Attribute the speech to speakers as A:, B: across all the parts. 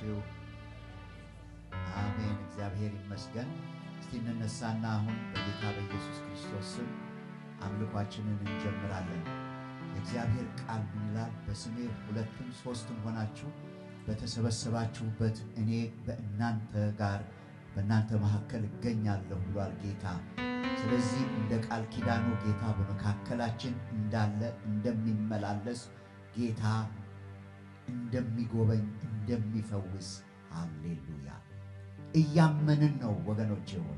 A: ዋላችሁ አሜን እግዚአብሔር ይመስገን እስቲ እንነሳና አሁን በጌታ በኢየሱስ ክርስቶስ ስም አምልኳችንን እንጀምራለን እግዚአብሔር ቃል ይላል በስሜ ሁለቱም ሶስትም ሆናችሁ በተሰበሰባችሁበት እኔ በእናንተ ጋር በእናንተ መሐከል እገኛለሁ ብሏል ጌታ ስለዚህ እንደ ቃል ኪዳኑ ጌታ በመካከላችን እንዳለ እንደሚመላለስ ጌታ እንደሚጎበኝ እንደሚፈውስ ሃሌሉያ እያመንን ነው ወገኖቼ ሆይ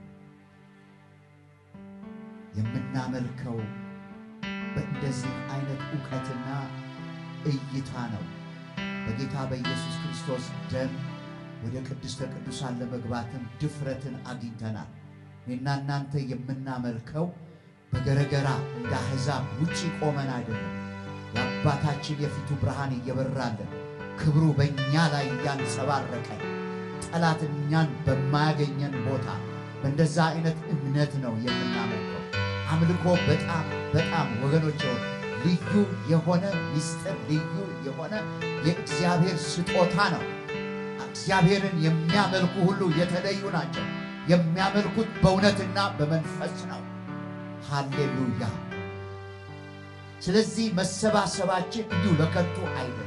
A: የምናመልከው በእንደዚህ አይነት ዕውቀትና እይታ ነው በጌታ በኢየሱስ ክርስቶስ ደም ወደ ቅድስተ ቅዱሳን ለመግባትም ድፍረትን አግኝተናል እኔና እናንተ የምናመልከው በገረገራ እንደ አሕዛብ ውጪ ቆመን አይደለም የአባታችን የፊቱ ብርሃን እየበራልን ክብሩ በእኛ ላይ ያንጸባረቀ ጠላት እኛን በማያገኘን ቦታ በእንደዛ አይነት እምነት ነው የምናመልከው አምልኮ በጣም ወገኖቼ ልዩ የሆነ ምስጢር ልዩ የሆነ የእግዚአብሔር ስጦታ ነው እግዚአብሔርን የሚያመልኩ ሁሉ የተለዩ ናቸው የሚያመልኩት በእውነትና በመንፈስ ነው ሃሌሉያ ስለዚህ መሰባሰባችን እንዲሁ ለከንቱ አይደለም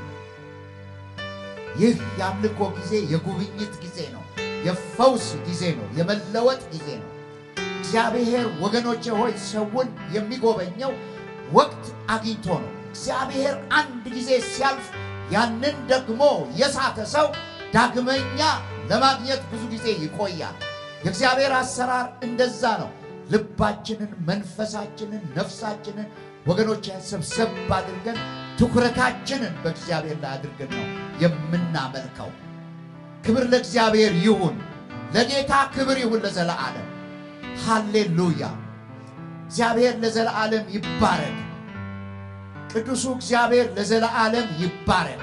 A: ይህ ያምልኮ ጊዜ የጉብኝት ጊዜ ነው የፈውስ ጊዜ ነው የመለወጥ ጊዜ ነው እግዚአብሔር ወገኖቼ ሆይ ሰውን የሚጎበኘው ወቅት አግኝቶ ነው እግዚአብሔር አንድ ጊዜ ሲያልፍ ያንን ደግሞ የሳተ ሰው ዳግመኛ ለማግኘት ብዙ ጊዜ ይቆያል የእግዚአብሔር አሰራር እንደዛ ነው ልባችንን መንፈሳችንን ነፍሳችንን ወገኖቼ ሰብሰብ አድርገን ትኩረታችንን በእግዚአብሔር ላይ አድርገን ነው የምናመልከው ክብር ለእግዚአብሔር ይሁን ለጌታ ክብር ይሁን ለዘላለም ሃሌሉያ እግዚአብሔር ለዘላለም ይባረክ ቅዱሱ እግዚአብሔር ለዘላለም ይባረክ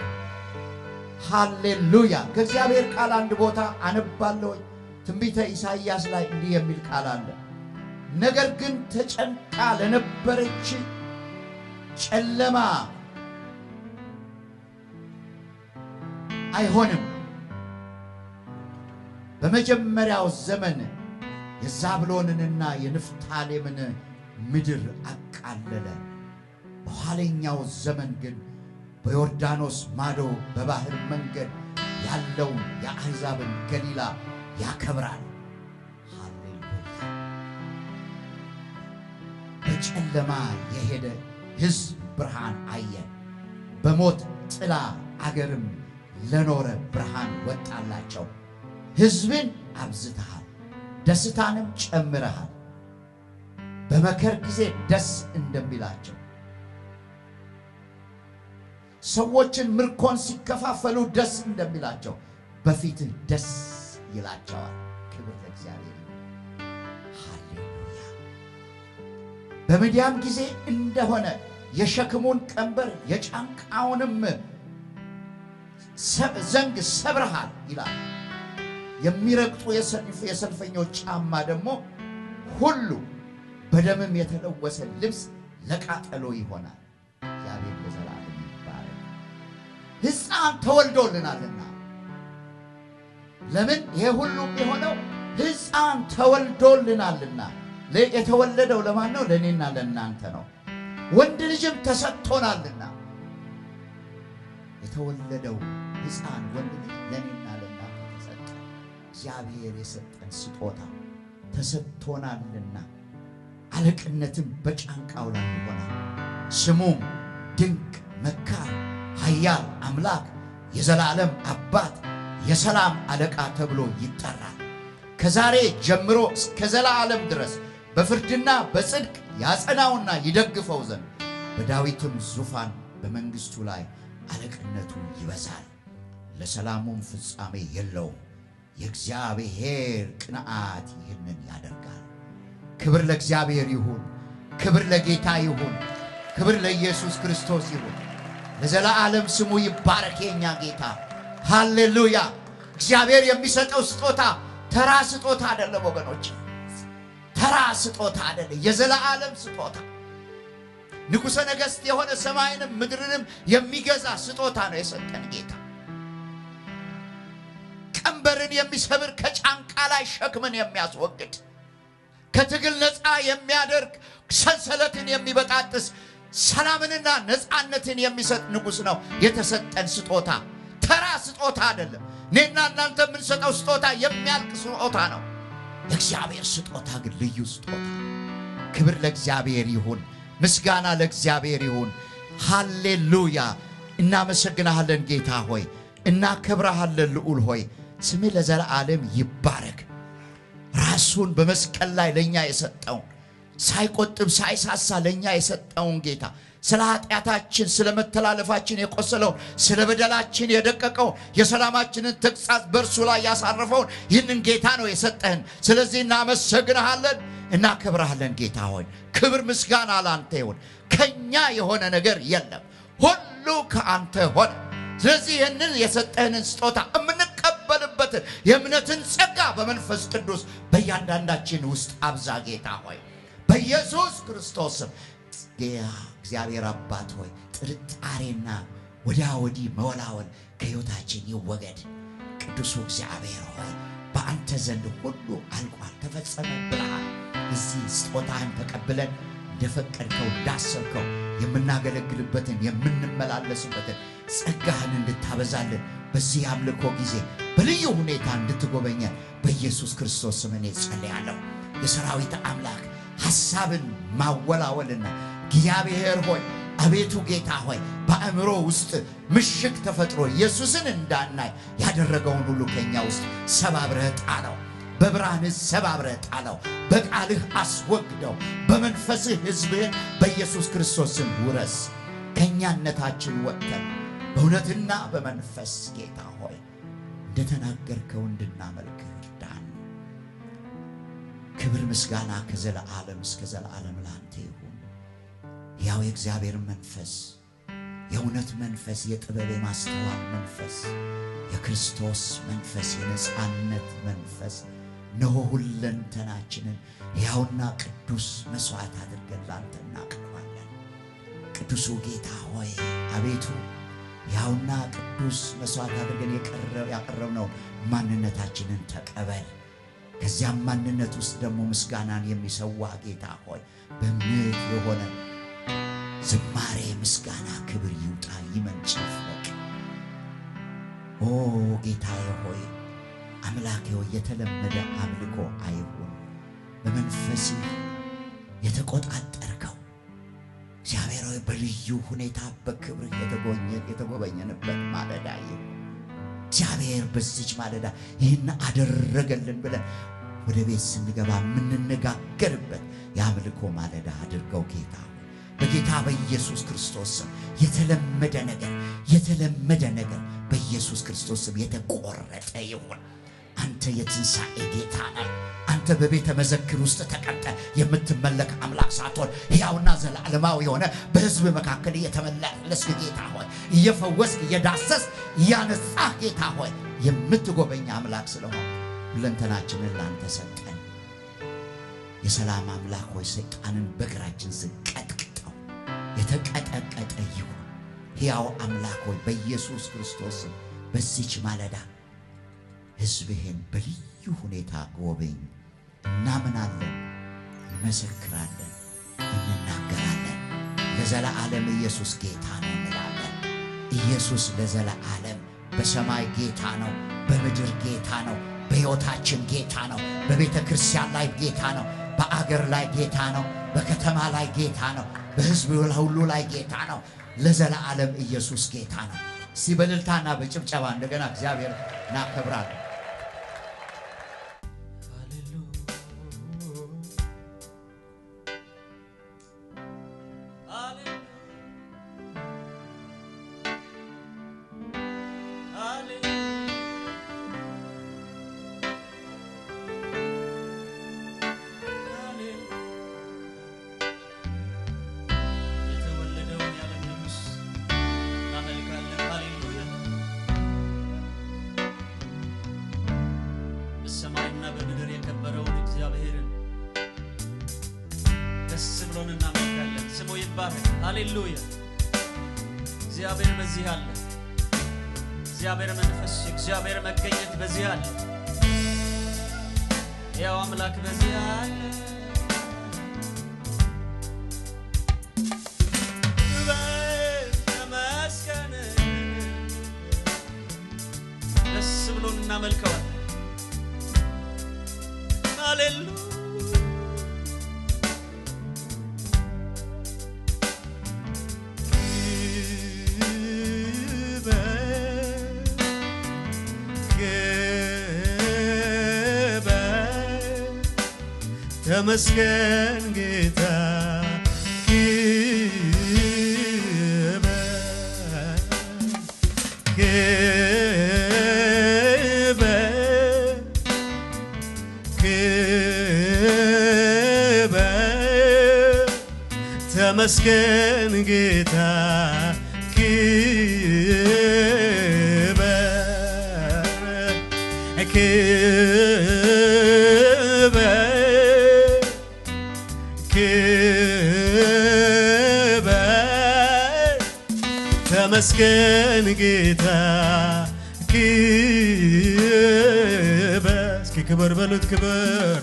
A: ሃሌሉያ ከእግዚአብሔር ቃል አንድ ቦታ አነባለሁ ትንቢተ ኢሳይያስ ላይ እንዲህ የሚል ቃል አለ ነገር ግን ተጨንቃ ለነበረች ጨለማ አይሆንም በመጀመሪያው ዘመን የዛብሎንንና የንፍታሌምን ምድር አቃለለ በኋለኛው ዘመን ግን በዮርዳኖስ ማዶ በባህር መንገድ ያለው የአሕዛብን ገሊላ ያከብራል ሃሌሉያ በጨለማ የሄደ ሕዝብ ብርሃን አየ በሞት ጥላ አገርም ለኖረ ብርሃን ወጣላቸው ሕዝብን አብዝተሃል ደስታንም ጨምረሃል በመከር ጊዜ ደስ እንደሚላቸው ሰዎችን ምርኮን ሲከፋፈሉ ደስ እንደሚላቸው በፊትህ ደስ ይላቸዋል ክብር ለእግዚአብሔር ሃሌሉያ በሚዲያም ጊዜ እንደሆነ የሸክሙን ቀንበር የጫንቃውንም ዘንግ ሰብረሃል ይላል የሚረግጡ የሰልፈኞች ጫማ ደግሞ ሁሉ በደምም የተለወሰ ልብስ ለቃጠሎ ይሆናል እግዚአብሔር ለዘላለም ይባረክ ሕፃን ተወልዶልናልና ለምን ይሄ ሁሉ የሆነው ሕፃን ተወልዶልናልና የተወለደው ለማን ነው ለኔና ለእናንተ ነው ወንድ ልጅም ተሰጥቶናልና የተወለደው ሕፃን ወንድ ልጅ ለኔና ለእናንተ ተሰጠ እግዚአብሔር የሰጠን ስጦታ ተሰጥቶናልና አለቅነትም በጫንቃው ላይ ይሆናል ስሙም ድንቅ መካር ኃያል አምላክ የዘላለም አባት የሰላም አለቃ ተብሎ ይጠራል ከዛሬ ጀምሮ እስከ ዘላለም ድረስ በፍርድና በጽድቅ ያጸናውና ይደግፈው ዘንድ በዳዊትም ዙፋን በመንግስቱ ላይ አለቅነቱ ይበዛል ለሰላሙም ፍጻሜ የለውም የእግዚአብሔር ቅንዓት ይህንን ያደርጋል ክብር ለእግዚአብሔር ይሁን ክብር ለጌታ ይሁን ክብር ለኢየሱስ ክርስቶስ ይሁን ለዘላለም ስሙ ይባረክ የኛ ጌታ ሃሌሉያ እግዚአብሔር የሚሰጠው ስጦታ ተራ ስጦታ አይደለም ወገኖች ተራ ስጦታ አይደለም የዘላለም ስጦታ ንጉሠ ነገሥት የሆነ ሰማይንም ምድርንም የሚገዛ ስጦታ ነው የሰጠን ጌታ ቀንበርን የሚሰብር ከጫንቃ ላይ ሸክምን የሚያስወግድ ከትግል ነፃ የሚያደርግ ሰንሰለትን የሚበጣጥስ ሰላምንና ነፃነትን የሚሰጥ ንጉስ ነው የተሰጠን ስጦታ ተራ ስጦታ አይደለም ነና እናንተ ምን ሰጠው ስጦታ የሚያልቅ ስጦታ ነው እግዚአብሔር ስጦታ ግን ልዩ ስጦታ ክብር ለእግዚአብሔር ይሁን ምስጋና ለእግዚአብሔር ይሁን ሃሌሉያ እናመሰግናለን ጌታ ሆይ እናከብራለን ልዑል ሆይ ስምህ ለዘላለም ይባረክ ራሱን በመስቀል ላይ ለኛ የሰጠው ሳይቆጥብ ሳይሳሳ ለኛ የሰጠው ጌታ ስለ ኃጢያታችን ስለ መተላለፋችን የቆሰለው ስለ በደላችን የደቀቀው የሰላማችንን ተግሳጽ በርሱ ላይ ያሳረፈው ይህንን ጌታ ነው የሰጠን ስለዚህ እናመሰግናለን እናከብራለን ጌታ ሆይ ክብር ምስጋና ላንተ ይሁን ከኛ የሆነ ነገር የለም ሁሉ ከአንተ ሆነ ስለዚህ ይህንን የሰጠህንን ስጦታ እምንቀበልበት የእምነትን ጸጋ በመንፈስ ቅዱስ በእያንዳንዳችን ውስጥ አብዛ ጌታ ሆይ በኢየሱስ ክርስቶስ እግዚአብሔር አባት ሆይ ጥርጣሬና ወዳወዲ መወላወል ከሕይወታችን ይወገድ ቅዱስ እግዚአብሔር ሆይ በአንተ ዘንድ ሁሉ አልቋል ተፈጸመ ብለሃል እዚህ ስጦታህን ተቀብለን እንደፈቀድከው ዳሰብከው የምናገለግልበትን የምንመላለስበትን ጸጋህን እንድታበዛልን በዚህ አምልኮ ጊዜ በልዩ ሁኔታ እንድትጎበኘን በኢየሱስ ክርስቶስ ስም እኔ ጸልያለሁ የሰራዊት አምላክ ሐሳብን ማወላወልና እግዚአብሔር ሆይ አቤቱ ጌታ ሆይ በአእምሮ ውስጥ ምሽክ ተፈጥሮ ኢየሱስን እንዳናይ ያደረገውን ሁሉ ከኛ ውስጥ ሰባብረህ ጣለው በብርሃን ሰባብረህ ጣለው በቃልህ አስወግደው በመንፈስህ ሕዝብህን በኢየሱስ ክርስቶስ ስም ውረስ ከኛነታችን ወጥተን በእውነትና በመንፈስ ጌታ ሆይ እንደተናገርከው እንድናመልክህ እርዳን ክብር ምስጋና ከዘላለም እስከ ዘላለም ላንተ ይሁን ያው የእግዚአብሔር መንፈስ የእውነት መንፈስ የጥበብ የማስተዋል መንፈስ የክርስቶስ መንፈስ የነጻነት መንፈስ ነው ሁለንተናችንን ያውና ቅዱስ መስዋዕት አድርገን ላንተ እናቀርባለን ቅዱሱ ጌታ ሆይ አቤቱ ያውና ቅዱስ መስዋዕት አድርገን ያቀረብነው ማንነታችንን ተቀበል ከዚያም ማንነት ውስጥ ደግሞ ምስጋናን የሚሰዋ ጌታ ሆይ በእምነት የሆነ ዝማሬ ምስጋና ክብር ይውጣ ይመንጭ ይፍለቅ ኦ ጌታዬ ሆይ አምላኬ ሆይ የተለመደ አምልኮ አይሁን በመንፈስ የተቆጣጠርከው እግዚአብሔር ሆይ በልዩ ሁኔታ በክብር የተጎበኘንበት ማለዳ ይሁን እግዚአብሔር በዚች ማለዳ ይህን አደረገልን ብለን ወደ ቤት ስንገባ ምንነጋገርበት የአምልኮ ማለዳ አድርገው ጌታ በጌታ በኢየሱስ ክርስቶስ የተለመደ ነገር በኢየሱስ ክርስቶስ የተቆረጠ ይሁን አንተ የትንሣኤ ጌታ ነህ አንተ በቤተ መዘክር ውስጥ ተቀምጠ የምትመለክ አምላክ ሳትሆን ሕያውና ዘላለማዊ የሆነ በሕዝብ መካከል የተመላለስክ ጌታ ሆይ እየፈወስክ እየዳሰስክ እያነጻህ ጌታ ሆይ የምትጎበኝ አምላክ ስለሆነ ሁለንተናችንን ላንተ ሰጠን የሰላም አምላክ ሆይ ሰይጣንን በእግራችን ቀጥቅጠው የተቀጠቀጠ ይሁን ሕያው አምላክ ሆይ በኢየሱስ ክርስቶስ በዚች ማለዳ ሕዝብህን በልዩ ሁኔታ ጎበኝ እናምናለን እንመሰክራለን እንናገራለን ለዘላለም ኢየሱስ ጌታ ነው እንላለን ኢየሱስ ለዘላለም በሰማይ ጌታ ነው በምድር ጌታ ነው በሕይወታችን ጌታ ነው በቤተ ክርስቲያን ላይ ጌታ ነው በአገር ላይ ጌታ ነው በከተማ ላይ ጌታ ነው በሕዝብ ሁሉ ላይ ጌታ ነው ለዘላለም ኢየሱስ ጌታ ነው ሲበልልታና በጭብጨባ እንደገና እግዚአብሔር እናከብራለን
B: እግዚአብሔር መንፈስ እግዚአብሔር መገኘት በዚህ አለ ያው አምላክ በዚህ አለ ተመስገን ደስ ብሎን እናመልከዋለን ሃሌሉያ
C: ተመስገን ጌታ ተመስገን ጌታ ተመስገን ጌታ እስኪ ክብር በሉት ክብር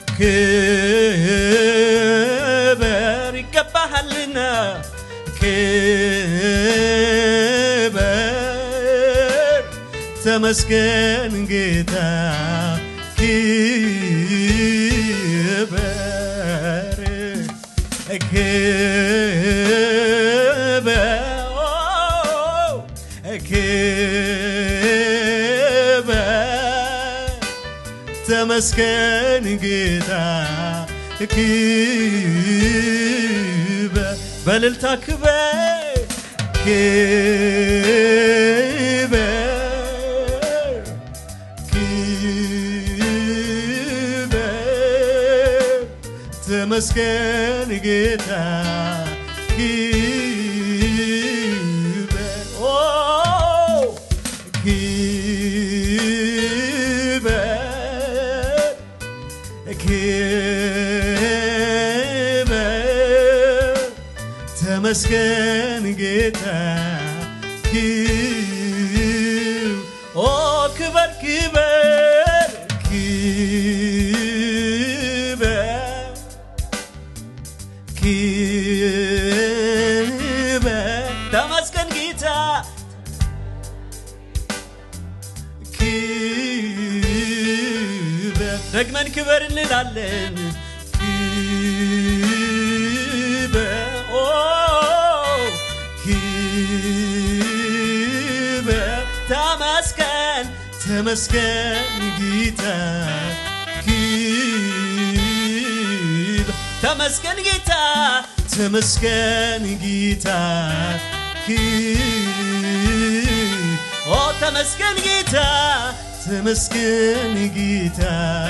C: ይገባሃልና ክብር ተመስገን ጌታ ተመስገን ጌታ በልልታ ክብር ተመስገን ጌታ ተመስገን ጌታ ክብር ክብር ተመስገን ጌታ ደግመን ክብር እንላለን ተመስገን ጌታ ተመስገን ጌታ ተመስገን ጌታ ተመስገን ጌታ ተመስገን ጌታ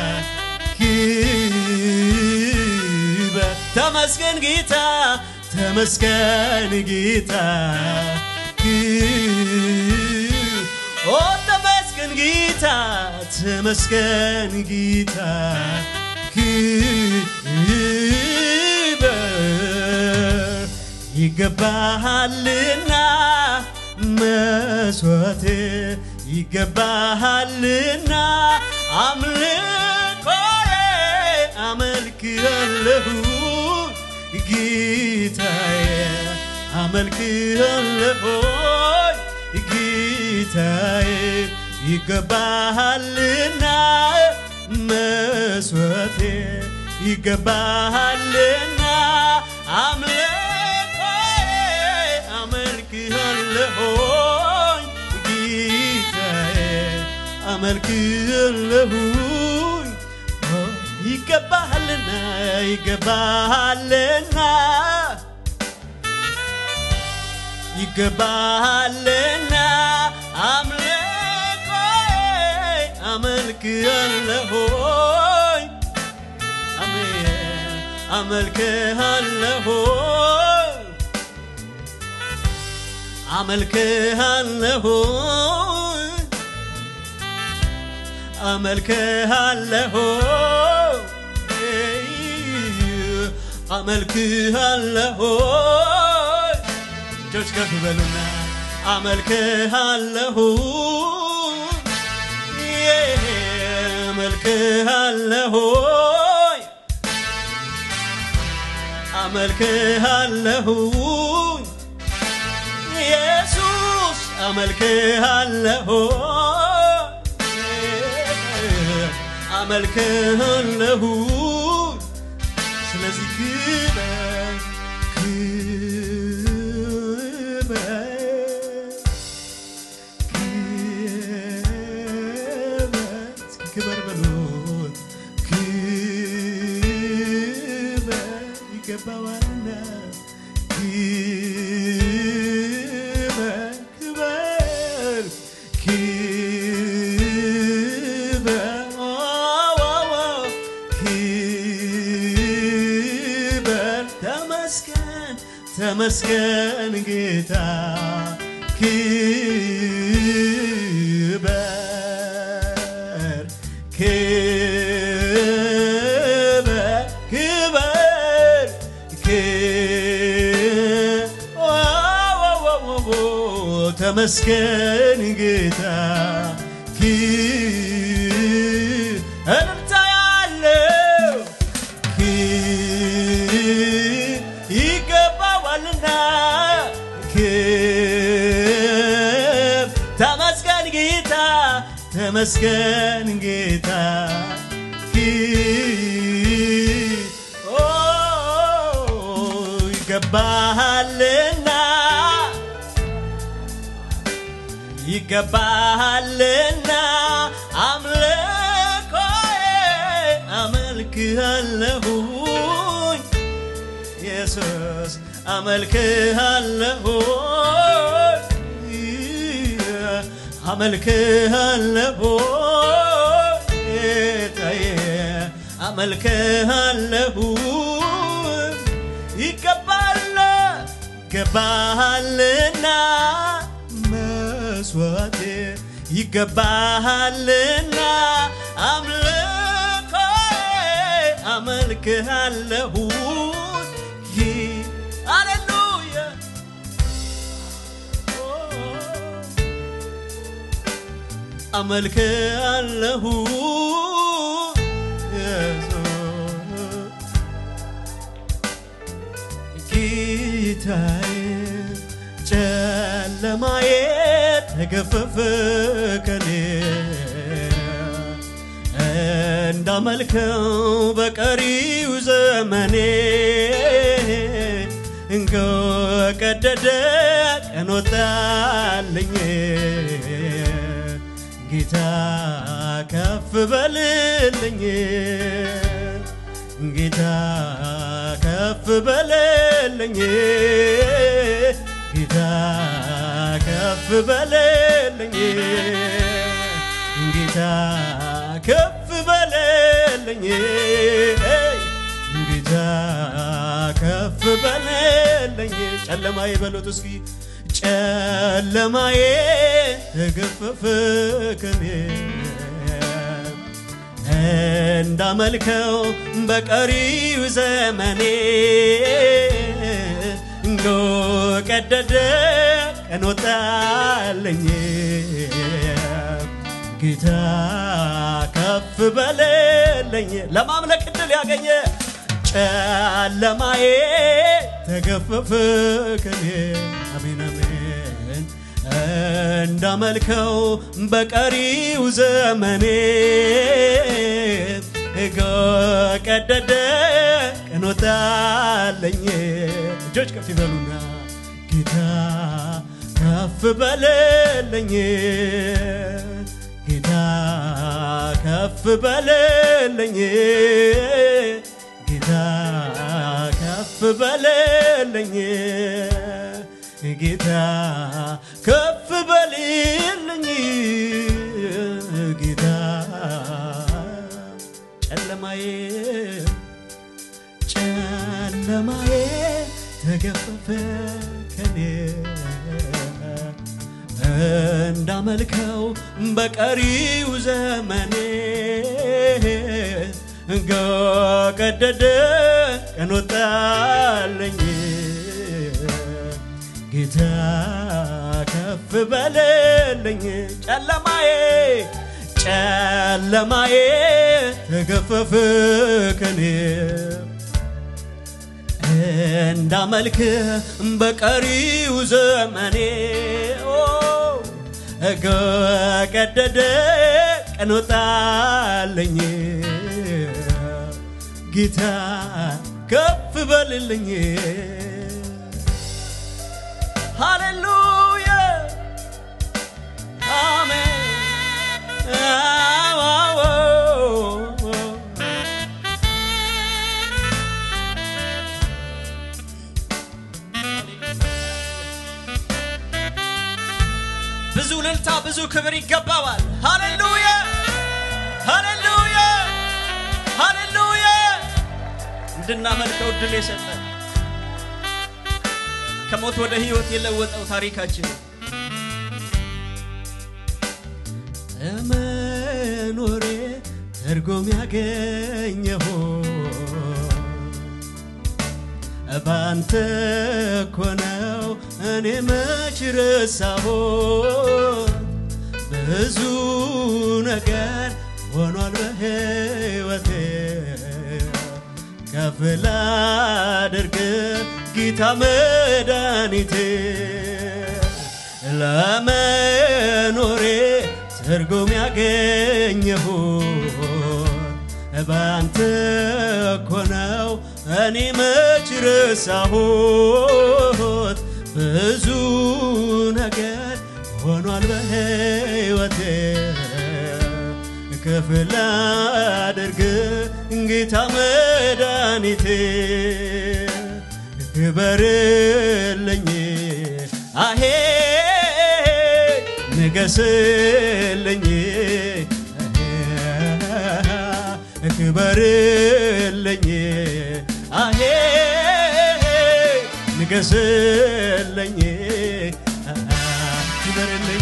C: ተመስገን ጌታ ተመስገን ጌታ ተመስገን ጌታ ተመስገን ጌታ ይገባሃልና መስዋዕቴ ይገባሃልና አምልኮዬ አመልክሃለሁ ጌታዬ አመልክሃለሁ ጌታዬ ይገባሃልና መስዋዕቴ ይገባሃልና አምልኮዬ አመልክሃለሁ ጌታዬ አመልክሃለሁ ይገባሃልና ይገባሃልና ይገባሃልና አምልኮዬ አመልክሃለሁ አመልክሃለሁ አመልክሃለሁ አመልክሃለሁ አመልክሃለሁ እጆች ከፍ በሉና አመልክሃለሁ አመልክሃለሁኝ አመልክሃለሁኝ ኢየሱስ አመልክሃለሁኝ አመልክሃለሁኝ ስለዚህ ክበር በሉት ክበር ይገባዋልና ተመስገን ጌታ ክበር ክበር ክበር ተመስገን ጌታ እልልታ ያለው ይገባዋልና ተመስገን ጌታ ተመስገን ጌታ ይገባሃልና ይገባሃልና አምልኮዬ አመልክሃለሁኝ ኢየሱስ አመልክሃለሁኝ አመልክሃለሁኝ ጌታዬ አመልክሃለሁኝ ይገባሃልና መስዋዕቴ ይገባሃልና አምልኮዬ አመልክሃለሁኝ ሃሌሉያ አመልክሃለሁኝ ጌታዬ ጨለማዬ ተገፈፈ ከኔ እንዳመልከው በቀሪው ዘመኔ እንከቀደደ ቀን ወጣልኝ ጌታ ከፍ በልልኝ ጌታ ከፍ በልልኝ ጌታ ከፍ በልልኝ ጌታ ከፍ በልልኝ ጌታ ከፍ በልልኝ ጨለማዬ በሉት እስኪ ጨለማዬ ተገፈፈ ከኔ እንዳመልከው በቀሪው ዘመኔ እንከቀደደ ቀን ወጣልኝ ጌታ ከፍ በልልኝ ለማምለክ ዕድል ያገኘ ጨለማዬ ተገፈፈ ከኔ አሜን አሜን እንዳመልከው በቀሪው ዘመኔ እንከቀደደ ቀን ወጣልኝ እጆች ከፍ ይበሉና ጌታ ከፍ በልልኝ ጌታ ከፍ በልልኝ ጌታ ከፍ በልልኝ ጌታ ከፍ በልልኝ ጌታ ጨለማዬ ተገፈፈ ከኔ እንዳመልከው በቀሪው ዘመኔ እንከቀደደ ቀን ወጣልኝ ጌታ ከፍ በልልኝ ጨለማዬ ተገፈፈ ከኔ እንዳመልክ በቀሪው ዘመኔ ገቀደደ ቀን ወጣልኝ ጌታ ከፍ በልልኝ ሃሌሉያ አሜን
B: ብዙ ልልታ ብዙ ክብር ይገባዋል ሃሌሉያ ሃሌሉያ ሃሌሉያ እንድናመልከው ድል የሰጠን ከሞት ወደ ሕይወት የለወጠው ታሪካችን
C: መኖሬ ትርጉም ያገኘሁ ባንተ ኮነው እኔ መች ረሳሁት ብዙ ነገር ሆኗል በሕይወቴ ከፍ ላድርግ ጌታ መድኃኒቴ ለመኖሬ ትርጉም ያገኘሁ ባንተ ኮነው እኔ መች ረሳሁት ብዙ ነገር ሆኗል በሕይወቴ ከፍ ላድርግ ጌታ መድኃኒቴ ክበርልኝ አሄ ንገስልኝ ክበርልኝ አሄ ንገስልኝ ክበርልኝ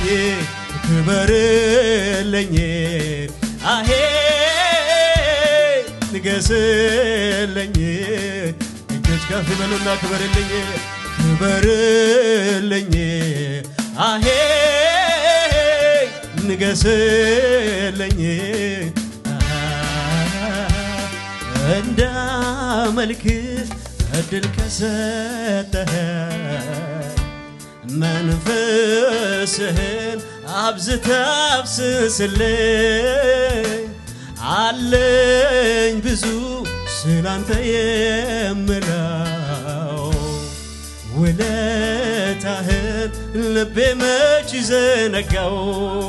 C: ክበርልኝ አሄ ንገስልኝ እጆች ከፍ በሉና ክበርልኝ ክበርልኝ አሄ ንገስልኝ እንዳመልክ እድል ከሰጠኸኝ መንፈስህን አብዝተህ አፍስስልኝ አለኝ ብዙ ስላንተ የምለው ውለታህን ልቤ መች ዘነጋው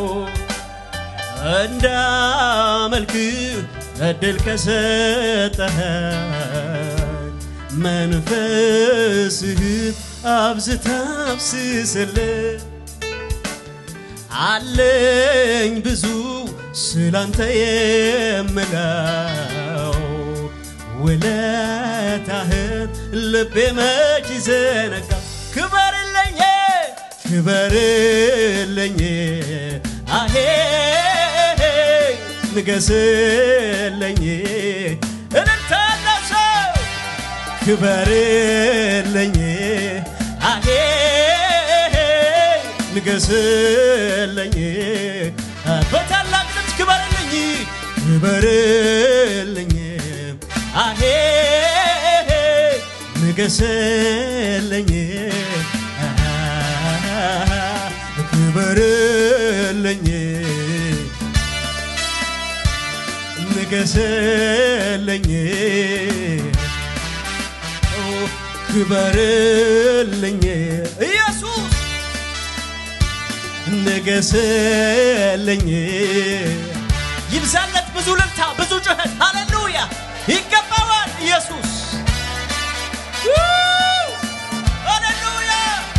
C: እንዳመልክ እድል ከሰጠኸኝ መንፈስህን አብዝተህ አፍስስልኝ አለኝ ብዙ ስላንተ የምለው ውለታህን ልቤ መች ዘነጋ ክበርልኝ ክበርልኝ አሄ ንገስልኝ እንታነሰ ክበርልኝ አሄ ንገስልኝ በታላቅ ድምፅ ክበርልኝ ክበርልኝ አሄ ንገስልኝ ክበርልኝ ንገስልኝ ክበርልኝ
B: ኢየሱስ
C: ንገስልኝ
B: ይብዛለት ብዙ ልልታ ብዙ ጩኸት ሃሌሉያ ይገባዋል ኢየሱስ ሃሌሉያ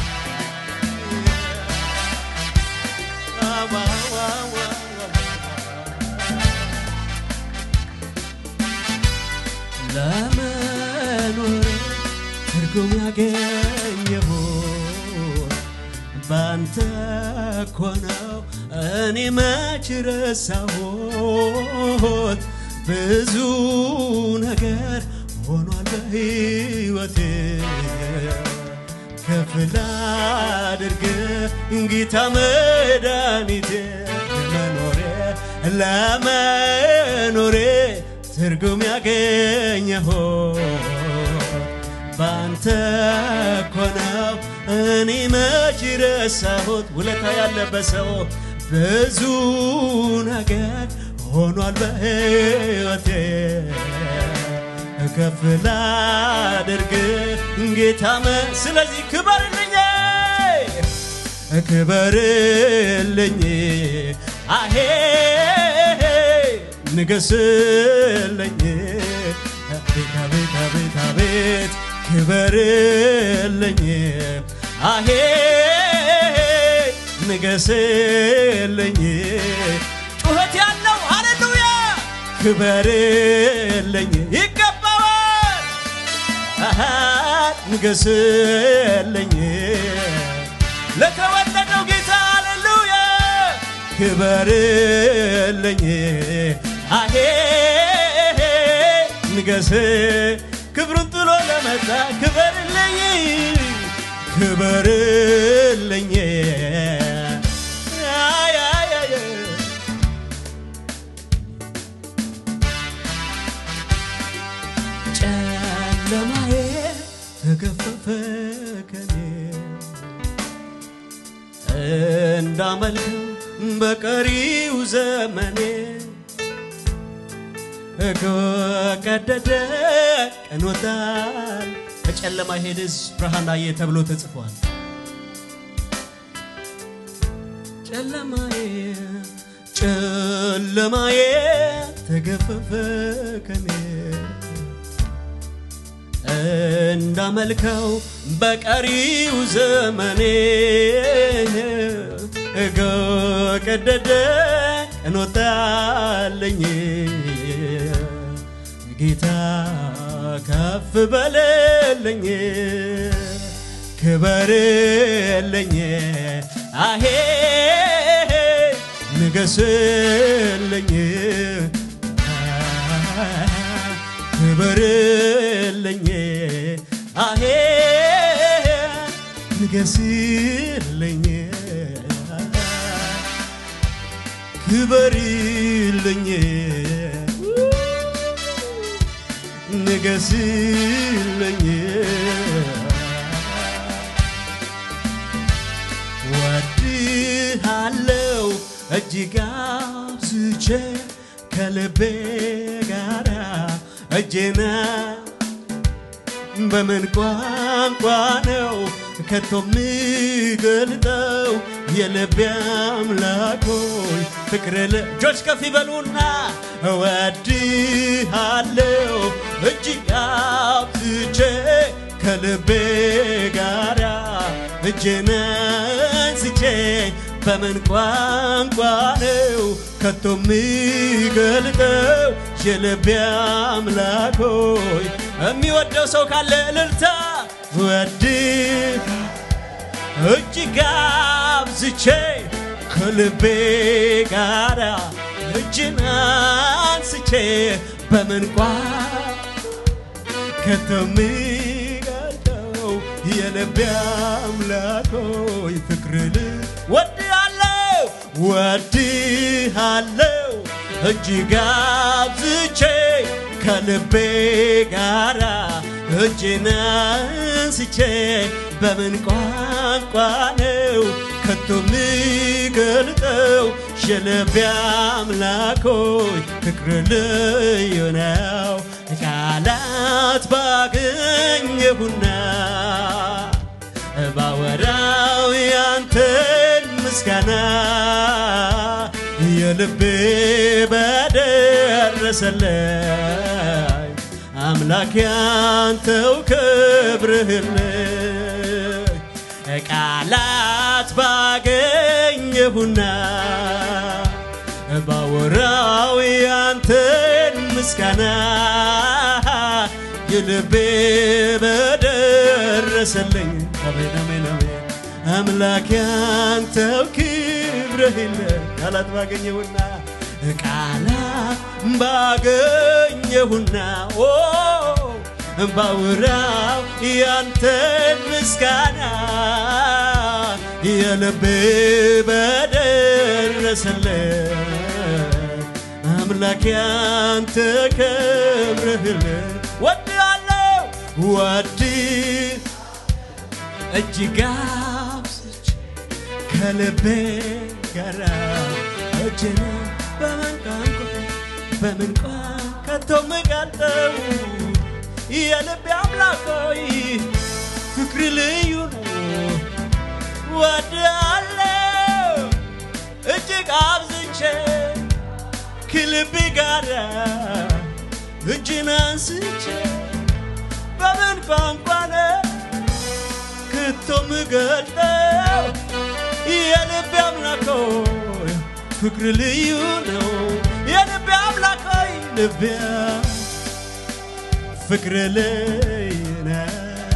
C: ለመኖር ትርጉም ያገኘሁ ባንተ ኮነው እኔ መች ረሳሁት ብዙ ነገር ሆኗል በሕይወቴ ከፍ ላድርግ ጌታ መድኃኒቴ ለመኖሬ ለመኖሬ ትርጉም ያገኘሁት ባንተ እኮ ነው እኔ መች ረሳሁት ውለታ ያለበት ሰው ብዙ ነገር ሆኗል በሕይወቴ ከፍ ላድርግ ጌታ ስለዚህ ክበርልኝ አሄ ንገስልኝ ቤት ክበርልኝ አሄ ንገስልኝ ጩኸት ያለው ሃሌሉያ ክበርልኝ ይገባዋል አሃ ንገስልኝ ለተወደደው ጌታ ሃሌሉያ ክበርልኝ አሄ ንገስ ክብሩን ጥሎ ለመጣ ክበርልኝ ጨለማዬ ተገፈፈ ከኔ እንዳመልከው በቀሪው ዘመኔ ከቀደደ ቀን ወጣል ከጨለማ ሄደስ ብርሃናዬ ተብሎ ተጽፏል ጨለማዬ ተገፈፈ ከኔ እንዳመልከው በቀሪው ዘመኔ ከቀደደ ቀን ወጣልኝ ጌታ ከፍ በለልኝ ክበርልኝ አሄ ንገስልኝ ክበርልኝ አሄ ንገስልኝ ክበርልኝ ንገስልኝ ወድሃለው እጅግ አብዝቼ ከልቤ ጋራ እጄና በምን ቋንቋ ነው ከቶ ምገልጠው የልቤ አምላክ ሆይ ፍቅር ልጆች ከፍ ይበሉና እወድሃለው እጅግ አብዝቼ ከልቤ ጋራ እጄን አንስቼ በምን ቋንቋ ነው ከቶ ምገልጠው የልቤ አምላክ ሆይ የሚወደው ሰው ካለ እልልታ ወድህ እጅግ አብዝቼ ከልቤ ጋራ እጄን አንስቼ በምን ቋንቋ ከቶ ምገልጠው የልቤ አምላክ ሆይ ፍቅር ወድሃለው እጅግ አብዝቼ ከልቤ ጋራ እጄን አንስቼ በምን ቋንቋ ነው ከቶ ምገልጠው የልቤ አምላክ ሆይ ፍቅር ልዩ ነው ቃላት ባገኘሁና ባወራው ያንተን ምስጋና የልቤ በደረሰልኝ አምላክ ያንተው ክብርህልኝ ቃላት ባገኘሁና ባወራው ያንተን ምስጋና የልቤ በደረሰልኝ አሜን አምላክ ያንተው ክብርህልኝ ቃላት ባገኘሁና ባወራው ያንተን ምስጋና የልቤ በደረሰልኝ አምላክ ያንተ ክብርህልን
B: ወድሃለሁ
C: ወድ እጅግ አብዝቼ ከልቤ ጋር እጅን በምን ቋንቋ ከቶ ምገልጠው የልቤ አምላክ ሆይ ፍቅር ልዩ ነው ወድሃለሁ እጅግ አብዝቼ ከልቤ ጋር እጅን አንስቼ በምን ቋንቋ ከቶ ምገልጠው የልቤ አምላክ ሆይ ፍቅር ልዩ ነው የልቤ አምላክ ሆይ ልቤ ፍቅር ልዩ ነው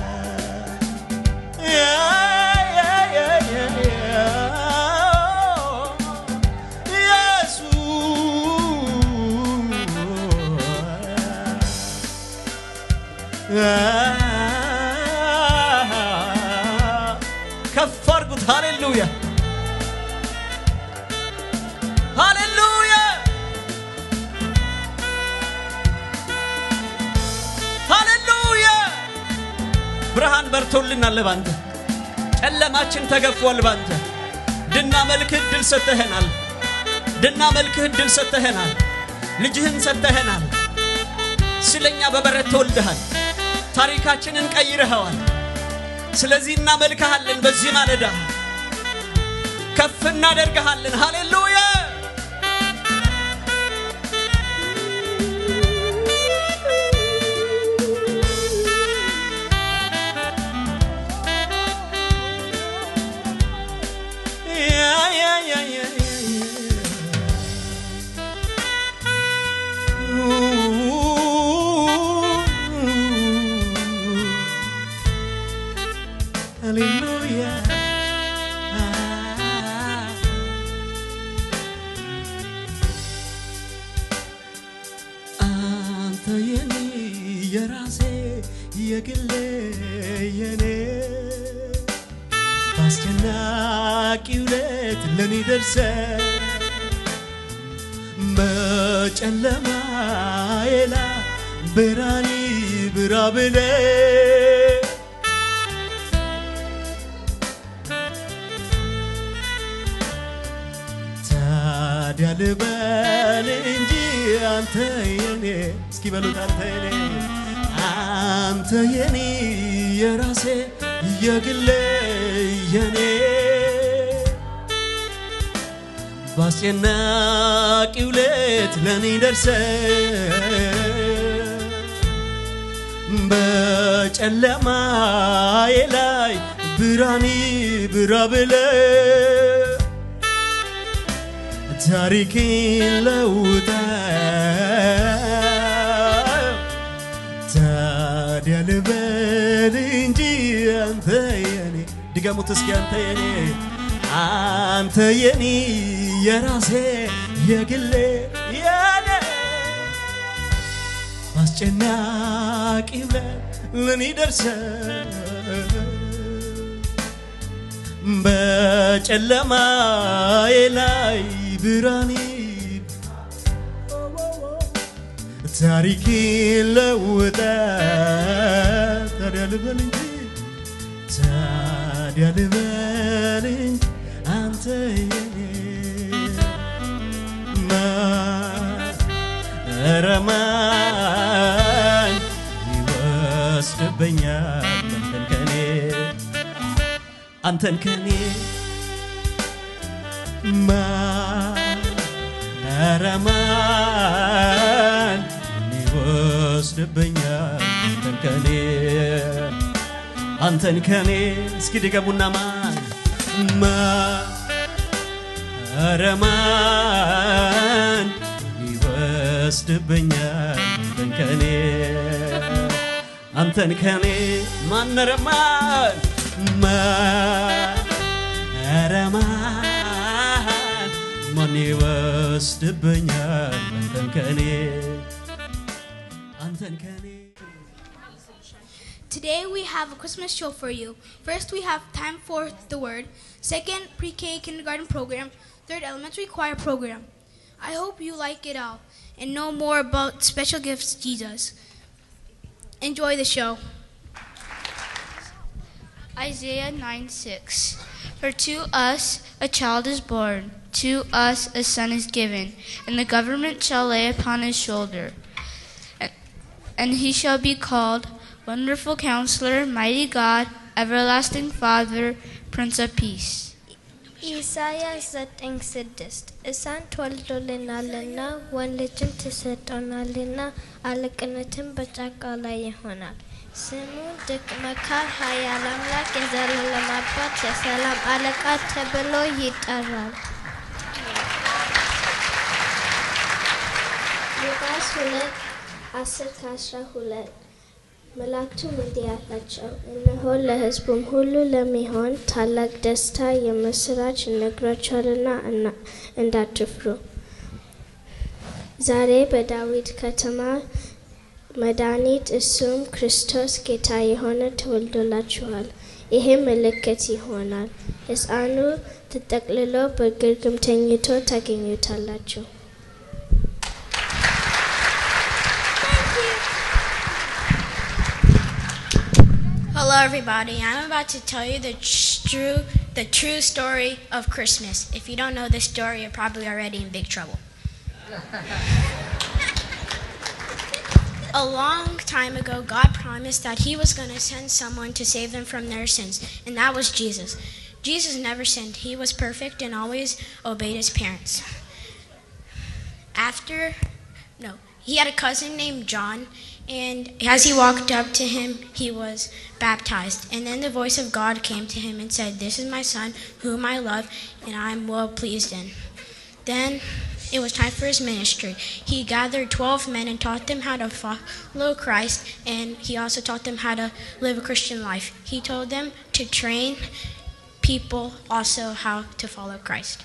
B: ከፍ አድርጉት ሃሌሉያ ሃሌሉያ ሃሌሉያ ብርሃን በርቶልናል ባንተ ጨለማችን ተገፏል ባንተ ድናመልክህ ድል ሰጥተኸናል ድናመልክህ ድል ሰጥተኸናል ልጅህን ሰጥተኸናል ስለኛ በበረት ተወልደሃል ታሪካችንን ቀይረሃል ስለዚህ እናመልክሃለን በዚህ ማለዳ ከፍ እናደርግሃለን ሃሌሉያ
C: ለኔ ደርሰ በጨለማዬ ብርሃን ብራ ብለ ታዲያ ልበል እንጂ አንተ የኔ እስኪ በሉት አንተ የኔ የራሴ የግሌ የኔ ባስጨናቂው ሌት ለኔ ደርሰ በጨለማዬ ላይ ብርሃን ብራ ብለ ታሪኬን ለውጠ ታዲያ ልበል እንጂ አንተ የኔ ድገሙት እስኪ አንተ የኔ የራሴ የግሌ የኔ ባስጨናቂው ለኔ ደርሰ በጨለማዬ ላይ ብርሃን ታሪኬን ለውጠ ታዲያ ልበል እንጂ አንተ የኔ ረማን ይወስድብኛል አንተን ከኔ ረማን ይወስድብኛል አንተን ከኔ እስኪ ድገሙና ረማን ይወስድብኛል አንተን ከኔ ማን ረማን ማን ይወስድብኛል አንተን ከኔ
D: Today we have a Christmas show for you. First we have time for the word. Second, pre-K kindergarten program. Third, elementary choir program. I hope you like it all. and know more about special gifts Jesus. Enjoy the show.
E: Isaiah 9:6. For to us a child is born, to us a son is given, and the government shall lay upon his shoulder. And he shall be called Wonderful Counselor, Mighty God, Everlasting Father, Prince of Peace.
F: ኢሳይያስ 9:6 ሕፃን ተወልዶልናልና ወንድ ልጅም ተሰጥቶናልና አለቅነትም በጫንቃው ላይ ይሆናል ስሙ ድንቅ መካር ኃያል አምላክ የዘላለም አባት የሰላም አለቃ ተብሎ ይጠራል ሉቃስ 2:10-12 መላእክቱም እንዲህ አላቸው እነሆ ለሕዝቡም ሁሉ ለሚሆን ታላቅ ደስታ የምስራች እነግራችኋልና እንዳትፍሩ ዛሬ በዳዊት ከተማ መድኃኒት እሱም ክርስቶስ ጌታ የሆነ ተወልዶላችኋል ይህም ምልክት ይሆናል ሕፃኑ ተጠቅልሎ በግርግም ተኝቶ ታገኙታላችሁ
D: Hello everybody, I'm about to tell you the true story of Christmas. If you don't know this story, you're probably already in big trouble. A long time ago, God promised that he was going to send someone to save them from their sins, and that was Jesus. Jesus never sinned. He was perfect and always obeyed his parents. He had a cousin named John, and as he walked up to him, he was baptized. And then the voice of God came to him and said, "This is my son, whom I love, and I am well pleased in." Then it was time for his ministry. He gathered 12 men and taught them how to follow Christ, and he also taught them how to live a Christian life. He told them to train people also how to follow Christ.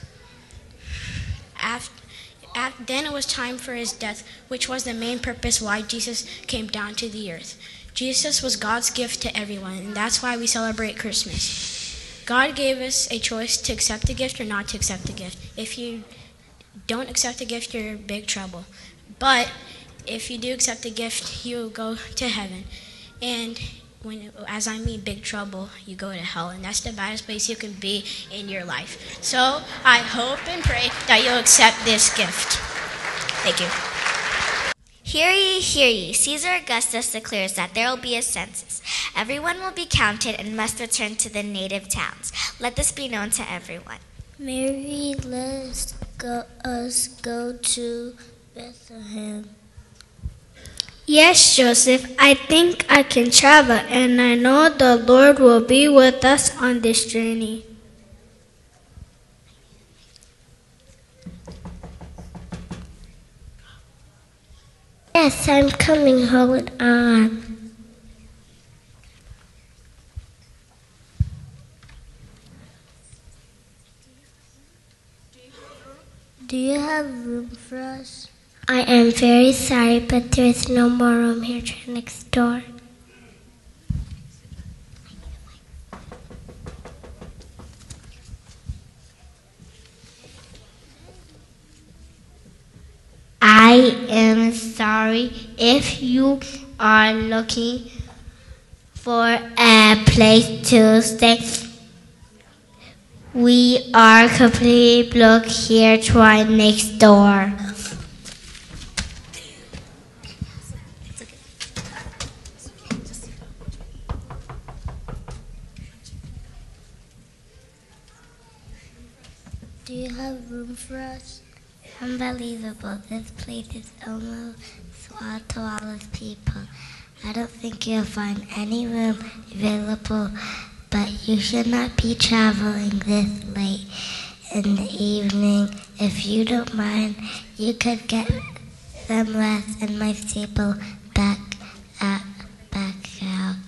D: Then it was time for his death, which was the main purpose why Jesus came down to the earth. Jesus was God's gift to everyone, and that's why we celebrate Christmas. God gave us a choice to accept the gift or not to accept the gift. If you don't accept the gift, you're in big trouble. But if you do accept the gift, you'll go to heaven. And as I mean big trouble, you go to hell, and that's the baddest place you can be in your life. So I hope and pray that you'll accept this gift. Thank you.
G: Hear ye, Caesar Augustus declares that there will be a census. Everyone will be counted and must return to the native towns. Let this be known to everyone.
F: Mary, let's go to Bethlehem.
H: Yes, Joseph, I think I can travel, and I know the Lord will be with us on this journey.
F: Yes, I'm coming. Hold on. Do you have room for us? I am very sorry, but there is no more room here. Try next door.
G: I am sorry if you are looking for a place to stay. We are completely booked here. Try next door.
F: Do you have room for us?
G: Unbelievable. This place is almost full to all those people. I don't think you'll find any room available, but you should not be traveling this late in the evening. If you don't mind, you could get some rest in my stable back out.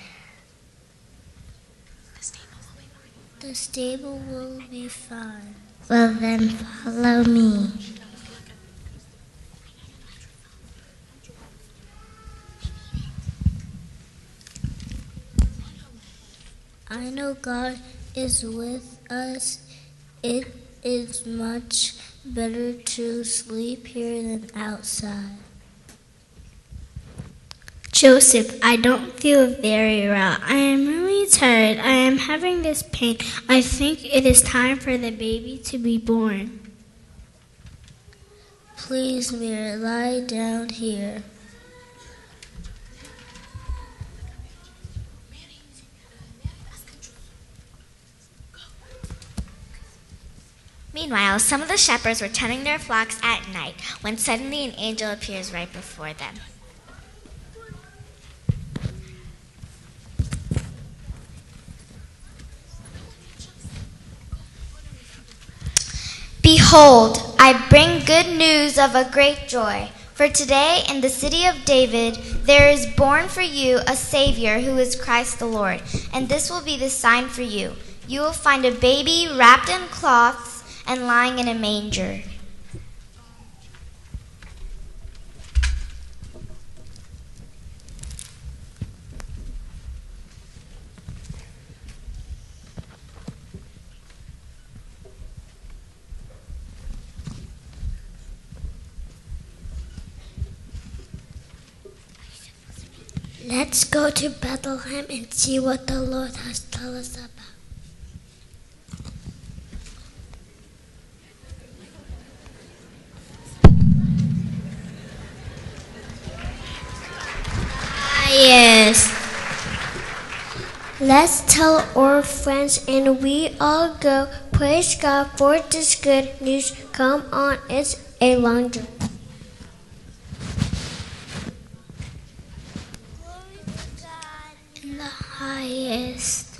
F: The stable will be fine.
G: Well then, follow me.
F: I know God is with us. It's much better to sleep here than outside.
H: Joseph, I don't feel very well. I am really tired. I am having this pain. I think it is time for the baby to be born.
F: Please, Mary, lie down here.
I: Meanwhile, some of the shepherds were tending their flocks at night when suddenly an angel appears right before them. Behold, I bring good news of a great joy. For today in the city of David there is born for you a Savior who is Christ the Lord. And this will be the sign for you. You will find a baby wrapped in cloths and lying in a manger.
F: Let's go to Bethlehem and see what the Lord has told us about.
H: Yes.
F: Let's tell our friends and we all go. Praise God for this good news. Come on, it's a long journey.
H: In the highest.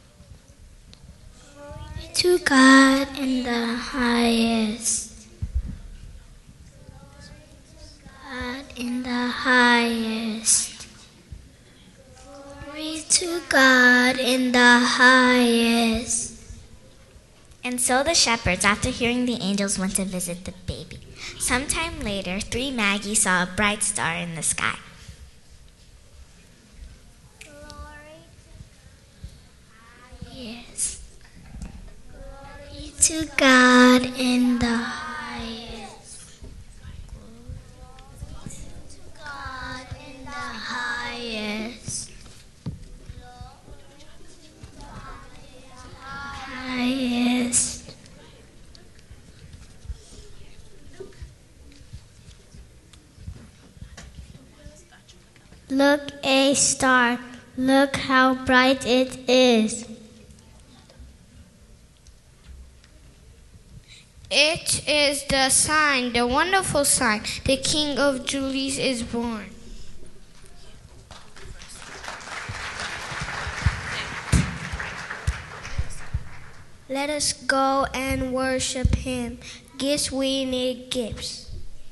H: Glory to God in the highest. God in the highest. Glory to God in the highest.
I: And so the shepherds, after hearing the angels, went to visit the baby. Sometime later, 3 Magi saw a bright star in the sky.
H: Yes. Glory to God in the highest. Glory to God in the highest. Highest. Look, a star. Look how bright it is.
E: It is the sign, the wonderful sign. The King of Jubilees is born.
H: Let us go and worship him. Gifts, we need gifts.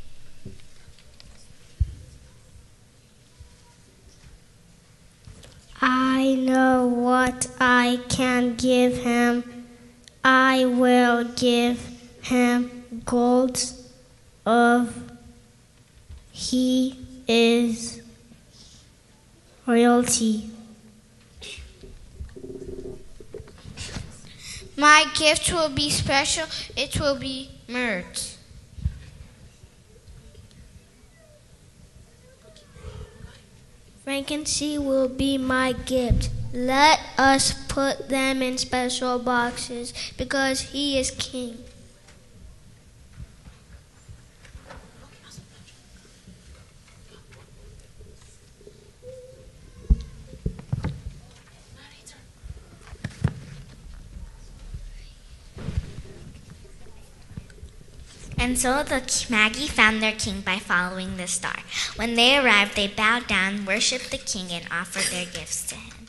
H: I know what I can give him. I will give him gold of he is royalty.
E: My gift will be special. It will be myrrh.
H: Frankincense will be my gift. Let us put them in special boxes because he is king.
I: And so the Magi found their king by following the star. When they arrived, they bowed down, worshipped the king, and offered their gifts to him.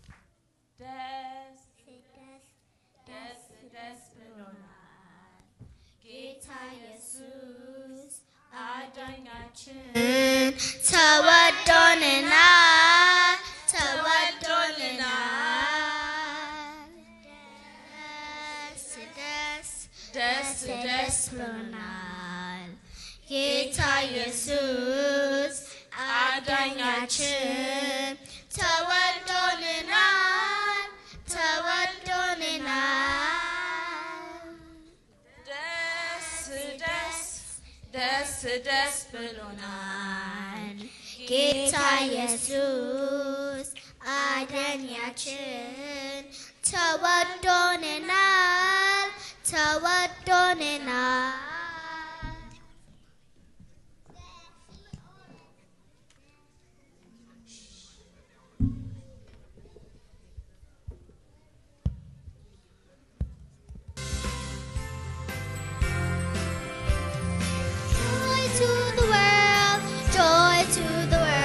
H: Kita Yesus adanya chen tawadonenan
E: ደስ ብሎናል።
H: ጌታ ኢየሱስ አዳኛችን ተወዶናል ተወዶናል።
F: Joy to the world.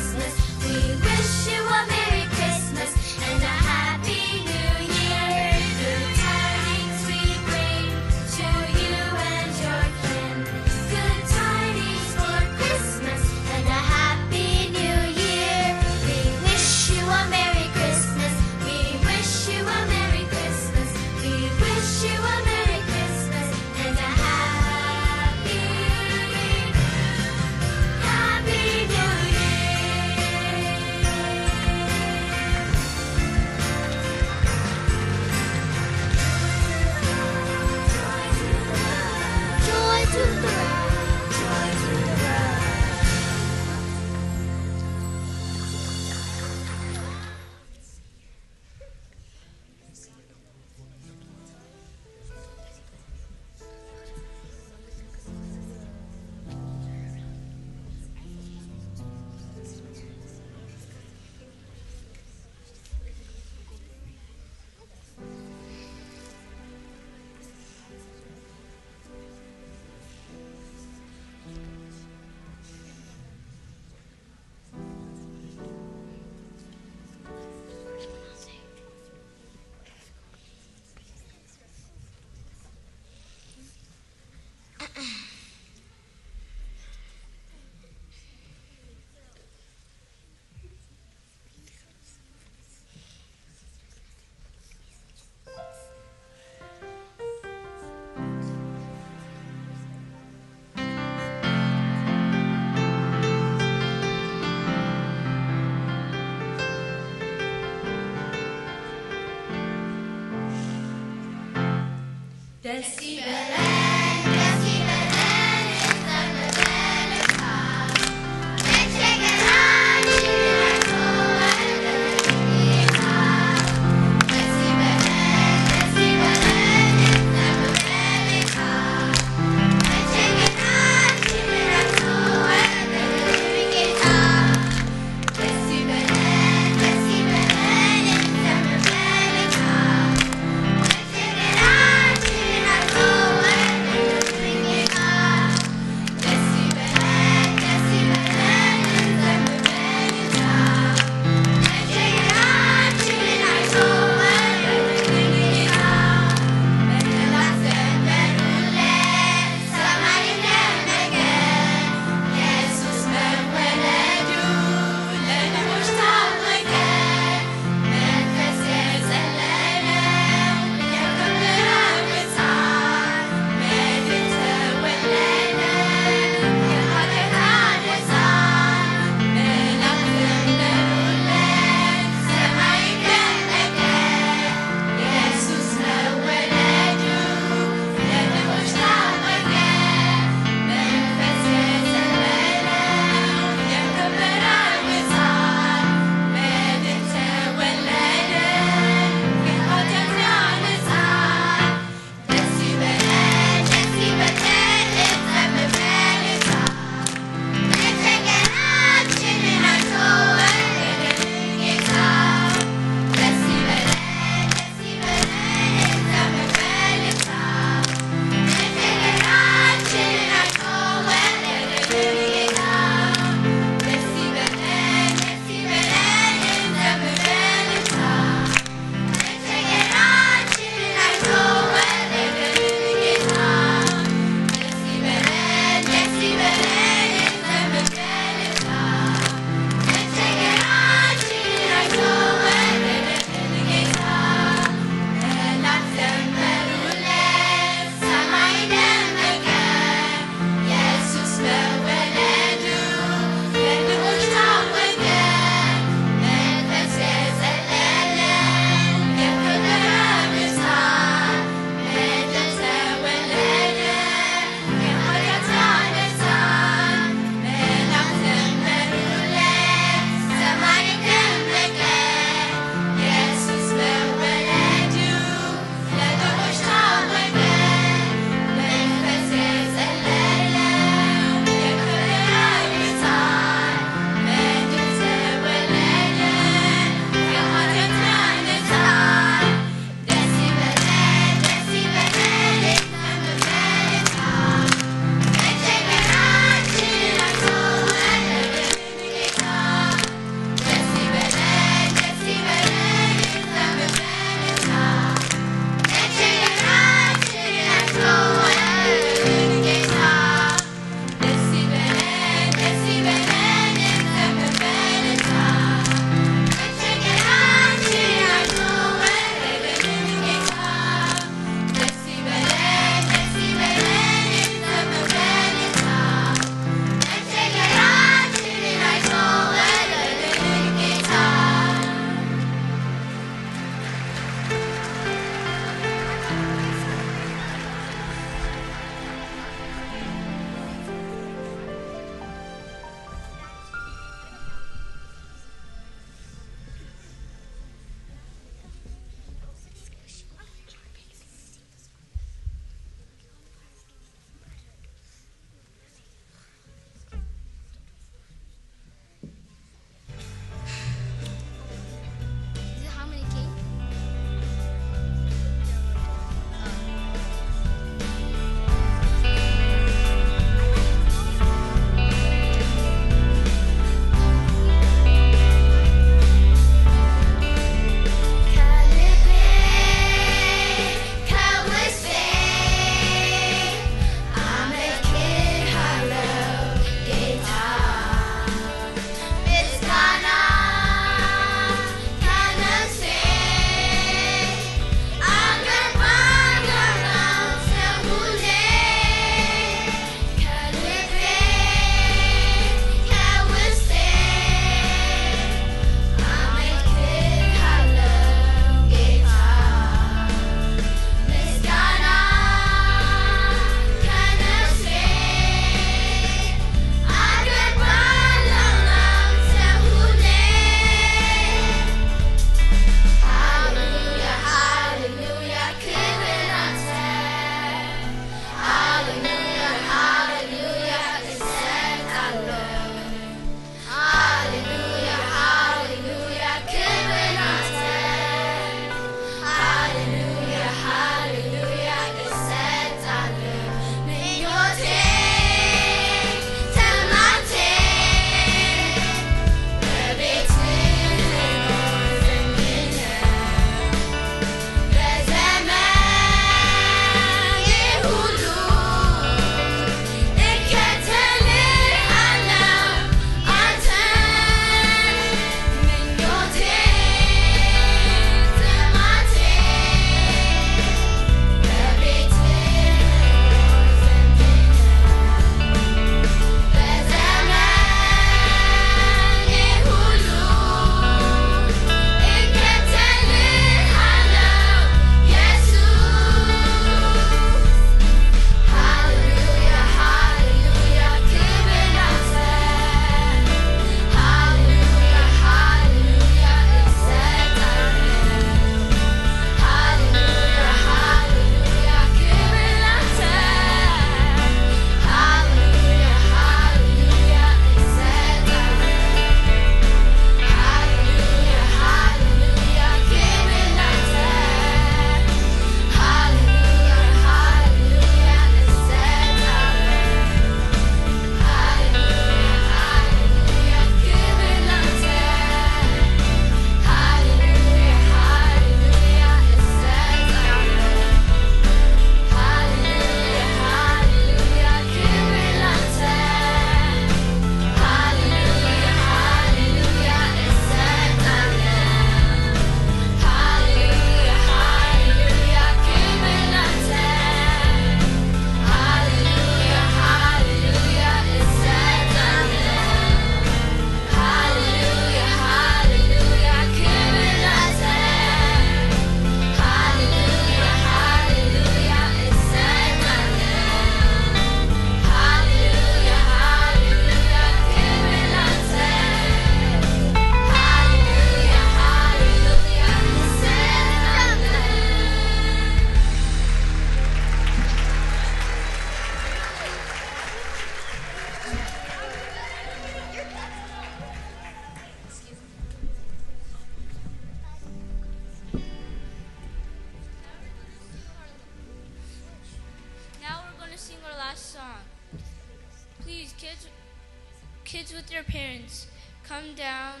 E: kids with your parents, come down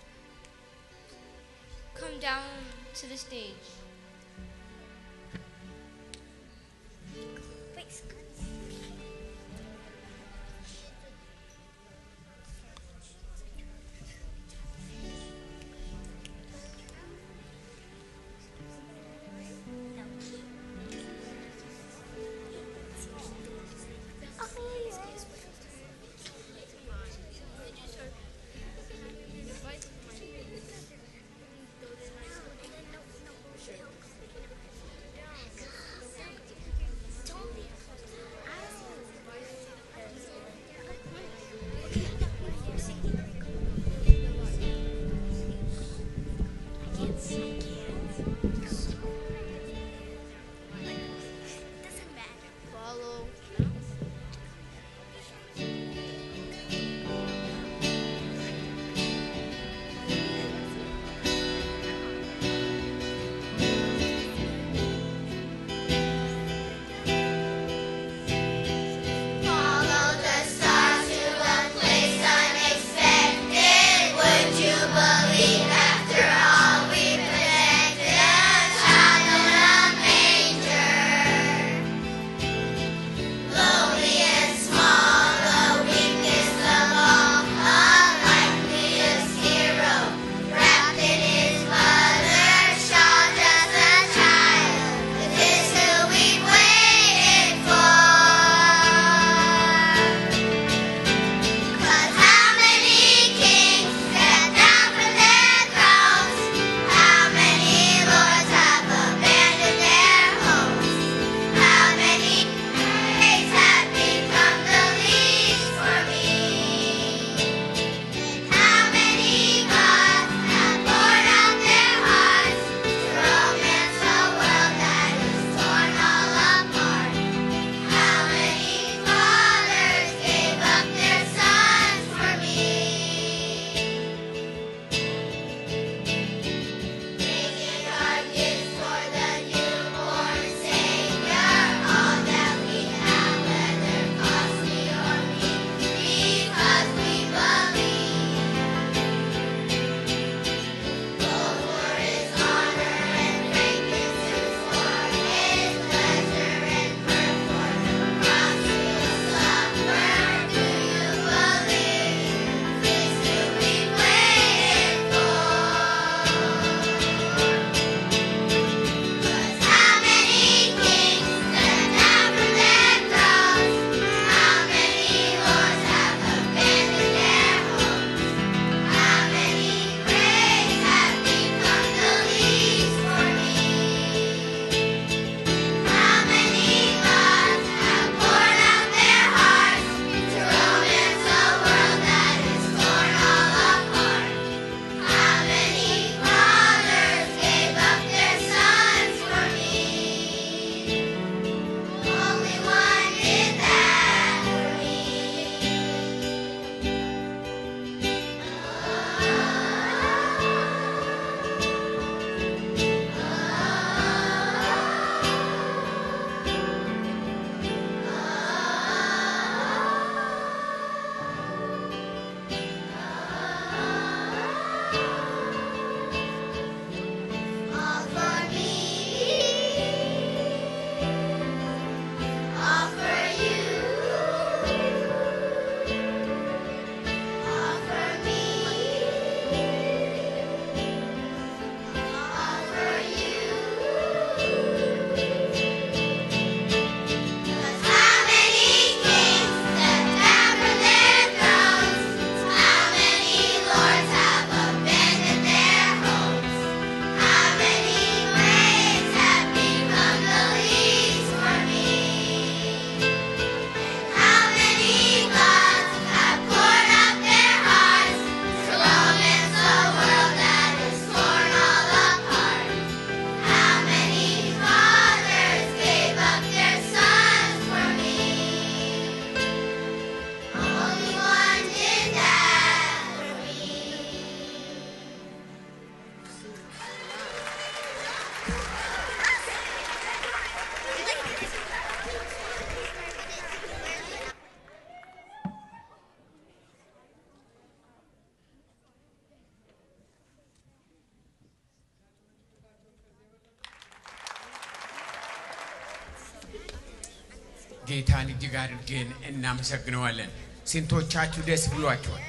E: to the stage.
J: ጌታን እጅግ አድርገን እናመሰግነዋለን ስንቶቻችሁ ደስ ብሏችኋል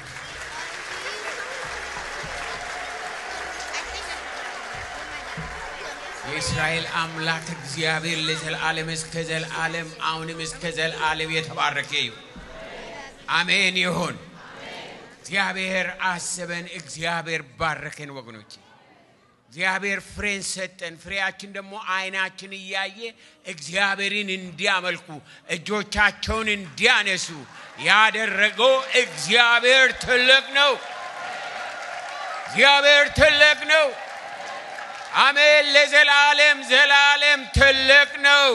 J: የእስራኤል አምላክ እግዚአብሔር ለዘላለም እስከ ዘላለም አሁንም እስከ ዘላለም የተባረከ ይሁን አሜን ይሁን እግዚአብሔር አሰበን እግዚአብሔር ባረከን ወገኖች እግዚአብሔር ፍሬን ሰጠን ፍሬያችን ደግሞ አይናችን ያየ እግዚአብሔርን እንዲያመልኩ እጆቻቸውን እንዲያነሱ ያደረገው እግዚአብሔር ትልቅ ነው እግዚአብሔር ትልቅ ነው አሜን ለዘላለም ዘላለም ትልቅ ነው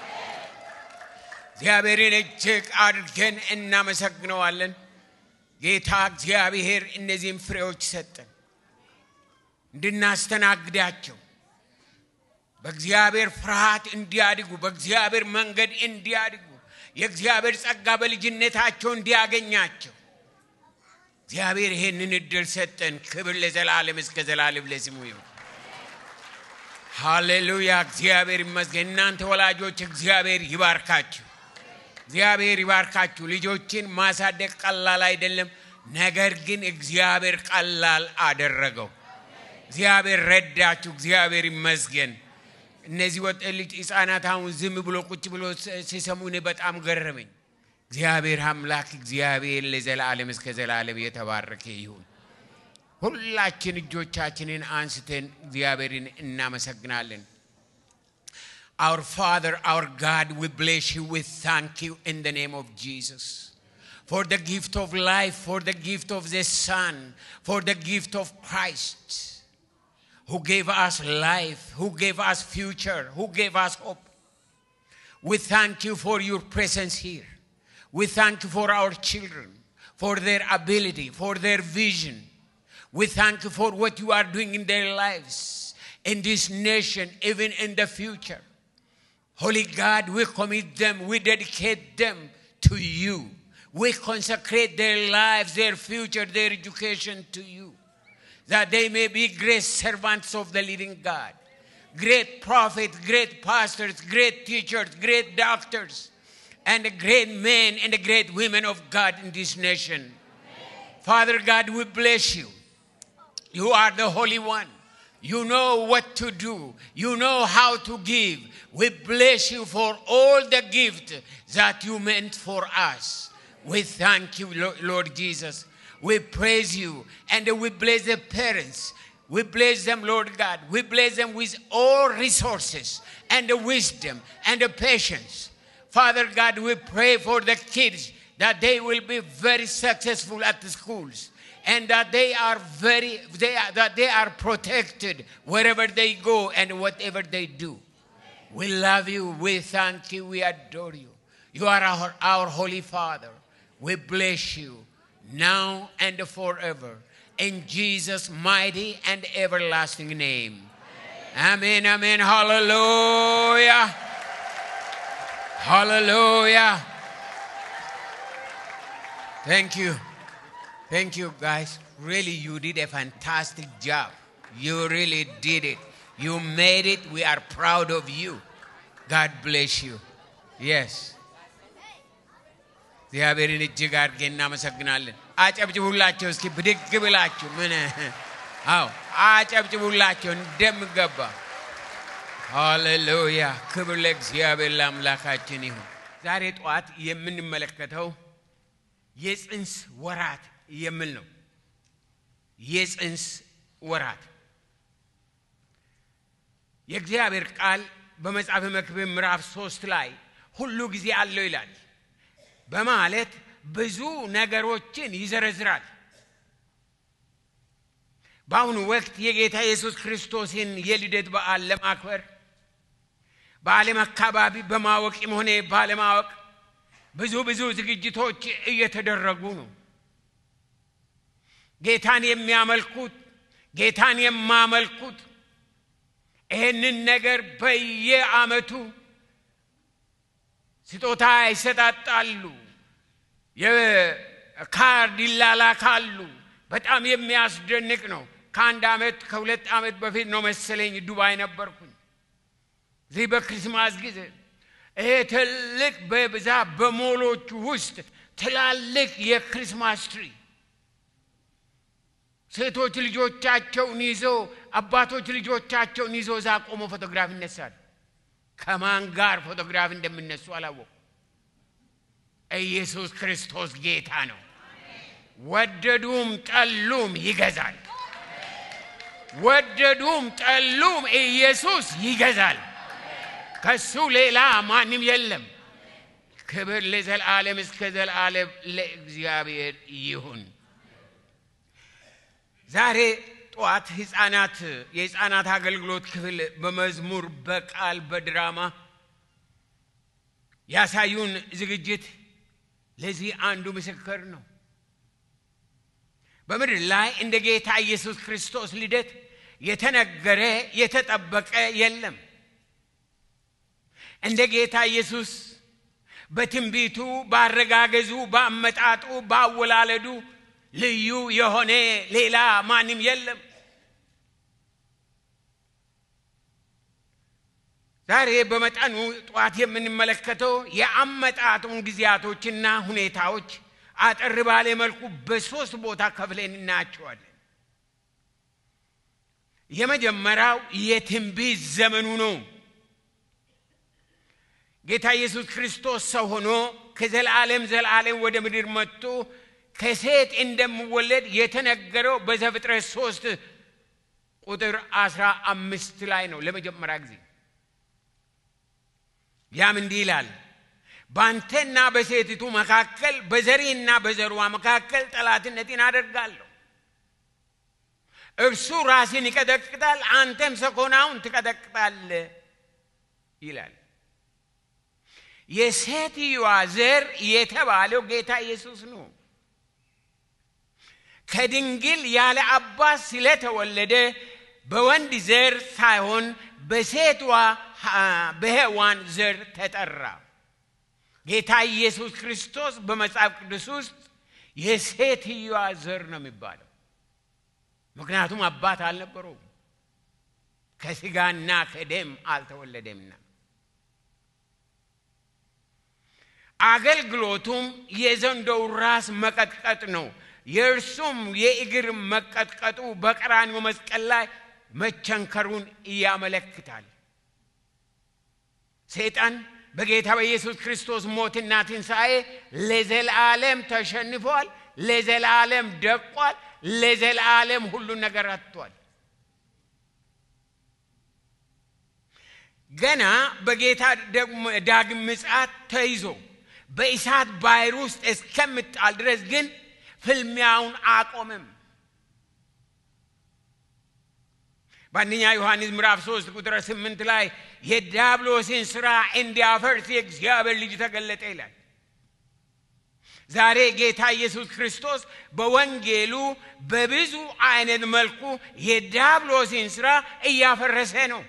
J: እግዚአብሔርን እጅግ አድርገን እናመሰግነዋለን ጌታ እግዚአብሔር እነዚህን ፍሬዎች ሰጠን እንድናስተናግዳቸው በእግዚአብሔር ፍርሃት እንዲያድጉ በእግዚአብሔር መንገድ እንዲያድጉ የእግዚአብሔር ጸጋ በልጅነታቸው እንዲያገኛቸው እግዚአብሔር ይሄንን እድል ሰጠን ክብር ለዘላለም እስከ ዘላለም ለስሙ ይሁን ሃሌሉያ እግዚአብሔር ይመስገን እናንተ ወላጆች እግዚአብሔር ይባርካችሁ እግዚአብሔር ይባርካችሁ ልጆችን ማሳደግ ቀላል አይደለም ነገር ግን እግዚአብሔር ቀላል አደረገው እግዚአብሔር ረዳችሁ እግዚአብሔር ይመስገን እነዚህ ወጣት ህፃናት አሁን ዝም ብሎ ቁጭ ብሎ ሲሰሙኝ በጣም ገረመኝ እግዚአብሔር አምላክ እግዚአብሔር ለዘላለም እስከ ዘላለም የተባረከ ይሁን ሁላችን እጆቻችንን አንስተን እግዚአብሔርን እናመሰግናለን Our Father, our God, we bless you, we thank you in the name of Jesus. For the gift of life, for the gift of the Son, for the gift of Christ, who gave us life, who gave us future, who gave us hope. We thank you for your presence here. We thank you for our children, for their ability, for their vision. We thank you for what you are doing in their lives, in this nation, even in the future. Holy God, we commit them, we dedicate them to you. We consecrate their lives, their future, their education to you. That they may be great servants of the living God. Great prophets, great pastors, great teachers, great doctors, and great men and great women of God in this nation. Father God, we bless you. You are the Holy One. You know what to do. You know how to give. We bless you for all the gift that you meant for us. We thank you, Lord Jesus. We praise you and we bless the parents. We bless them, Lord God. We bless them with all resources and the wisdom and the patience. Father God, we pray for the kids that they will be very successful at the schools. And that they are protected wherever they go and whatever they do. We love you, we thank you, we adore you. You are our Holy Father. We bless you now and forever. In Jesus' mighty and everlasting name. Amen, amen, hallelujah. Hallelujah. Thank you. Thank you, guys. Really, you did a fantastic job. You really did it. You made it. We are proud of you. God bless you. Yes. እግዚአብሔርን እጅግ አድርገን እናመሰግናለን አጨብጭቡላቸው እስኪ ብድግ ብላችሁ ምን አዎ አጨብጭቡላቸው እንደምገባ ሃሌሉያ ክብር ለእግዚአብሔር ለአምላካችን ይሁን ዛሬ ጧት የምንመለከተው የጽንስ ወራት የሚል ነው የጽንስ ወራት የእግዚአብሔር ቃል በመጽሐፈ መክብብ ምዕራፍ 3 ላይ ሁሉ ጊዜ አለው ይላል በማለት ብዙ ነገሮችን ይዘረዝራል በአሁኑ ወቅት የጌታ ኢየሱስ ክርስቶስን የልደት በዓል ለማክበር በዓለም አካባቢ በማወቅም ሆነ ባለማወቅ ብዙ ዝግጅቶች እየተደረጉ ነው ጌታን የሚያመልኩት ጌታን የማመልኩት ይህንን ነገር በየዓመቱ ስጦታ ይሰጣጣሉ የካርድ ይላላካሉ በጣም የሚያስደንቅ ነው ከአንድ ዓመት ከሁለት ዓመት በፊት ነው መሰለኝ ዱባይ ነበርኩኝ እዚህ በክሪስማስ ጊዜ ትልቅ በብዛት በሞሎቹ ውስጥ ትላልቅ የክሪስማስ ትሪ ሴቶች ልጆቻቸውን ይዘው አባቶች ልጆቻቸውን ይዘው እዛ ቆመው ፎቶግራፍ ይነሳሉ። ከማን ጋር ፎቶግራፍ እንደሚነሱ አላወቁም። ኢየሱስ ክርስቶስ ጌታ ነው። ወደዱም ጠሉም ይገዛል። ወደዱም ጠሉም ኢየሱስ ይገዛል። ከሱ ሌላ ማንም የለም። ክብር ለዘላለም እስከ ዘላለም ለእግዚአብሔር ይሁን። ዛሬ ጧት የሕፃናት አገልግሎት ክፍል በመዝሙር በቃል በድራማ ያሳዩን ዝግጅት ለዚህ አንዱ ምስክር ነው። በምድር ላይ እንደ ጌታ ኢየሱስ ክርስቶስ ልደት የተነገረ የተጠበቀ የለም። እንደ ጌታ ኢየሱስ በትንቢቱ ባረጋገዙ ባመጣጡ ባወላለዱ ልዩ የሆነ ሌላ ማንም የለም። ዛሬ በመጠኑ ጧት የምንመለከተው የአመጣጡን ጊዜያቶችና ሁኔታዎች አጠር ባለ መልኩ በሶስት ቦታ ከፍለን እናያቸዋለን። የመጀመሪያው የትንቢት ዘመኑ ነው። ጌታ ኢየሱስ ክርስቶስ ሰው ሆኖ ከዘላለም ወደ ምድር መጥቶ ከሴት እንደሚወለድ የተነገረው በዘፍጥረት 3 ቁጥር 15 ላይ ነው ለመጀመሪያ ጊዜ። ያም እንዲህ ይላል፣ ባንተና በሴቲቱ መካከል በዘሪና በዘሩዋ መካከል ጠላትነትን አደርጋለሁ። እርሱ ራስን ይቀጠቅጣል፣ አንተም ሰኮናውን ትቀጠቅጣለህ ይላል። የሴትየዋ ዘር የተባለው ጌታ ኢየሱስ ነው። ከድንግል ያለ አባት ስለተወለደ በወንድ ዘር ሳይሆን በሴቷ በሔዋን ዘር ተጠራ። ጌታ ኢየሱስ ክርስቶስ በመጽሐፍ ቅዱስ ውስጥ የሴትየዋ ዘር ነው የሚባለው። ምክንያቱም አባት አልነበረውም፣ ከስጋና ከደም አልተወለደምና። አገልግሎቱም የዘንዶው ራስ መቀጥቀጥ ነው። የእርሱም የእግር መቀጥቀጡ በቀራንዮ መስቀል ላይ መቸንከሩን ያመለክታል። ሰይጣን በጌታ በኢየሱስ ክርስቶስ ሞትና ትንሣኤ ለዘላለም ተሸንፏል፣ ለዘላለም ደቋል፣ ለዘላለም ሁሉ ነገር አጥቷል። ገና በጌታ ዳግም ምጽአት ተይዞ በእሳት ባህር ውስጥ እስከምጣል ድረስ ግን ፍልሚያውን አቆመም። በአንደኛ ዮሐንስ ምዕራፍ 3 ቁጥር 8 ላይ የዲያብሎስን ሥራ እንዲያፈርስ የእግዚአብሔር ልጅ ተገለጠ ይላል። ዛሬ ጌታ ኢየሱስ ክርስቶስ በወንጌሉ በብዙ አይነት መልኩ የዲያብሎስን ሥራ እያፈረሰ ነው።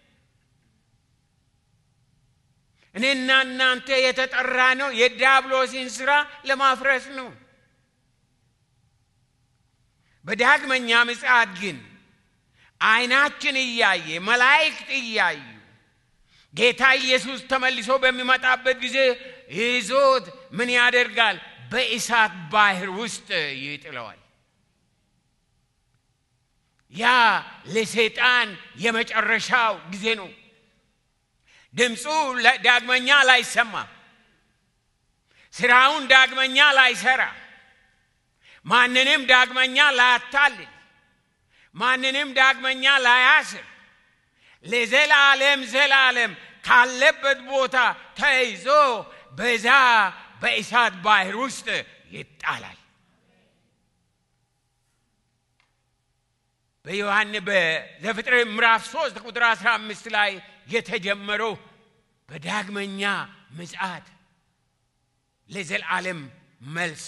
J: እኔና እናንተ የተጠራ ነው የዲያብሎስን ሥራ ለማፍረስ ነው። በዳግመኛ ምጽአት ግን አይናችን እያየ መላእክት እያዩ ጌታ ኢየሱስ ተመልሶ በሚመጣበት ጊዜ ይዞት ምን ያደርጋል? በእሳት ባህር ውስጥ ይጥለዋል። ያ ለሰይጣን የመጨረሻው ጊዜ ነው። ድምፁ ዳግመኛ ላይሰማ፣ ስራውን ዳግመኛ ላይሰራ፣ ማንንም ዳግመኛ ላያታልል፣ ማንንም ዳግመኛ ላያስር፣ ለዘላለም ካለበት ቦታ ተይዞ በዛ በእሳት ባህር ውስጥ ይጣላል። በዘፍጥረት ምዕራፍ 3 ቁጥር 15 ላይ የተጀመረው በዳግመኛ ምጽአት ለዘላለም መልስ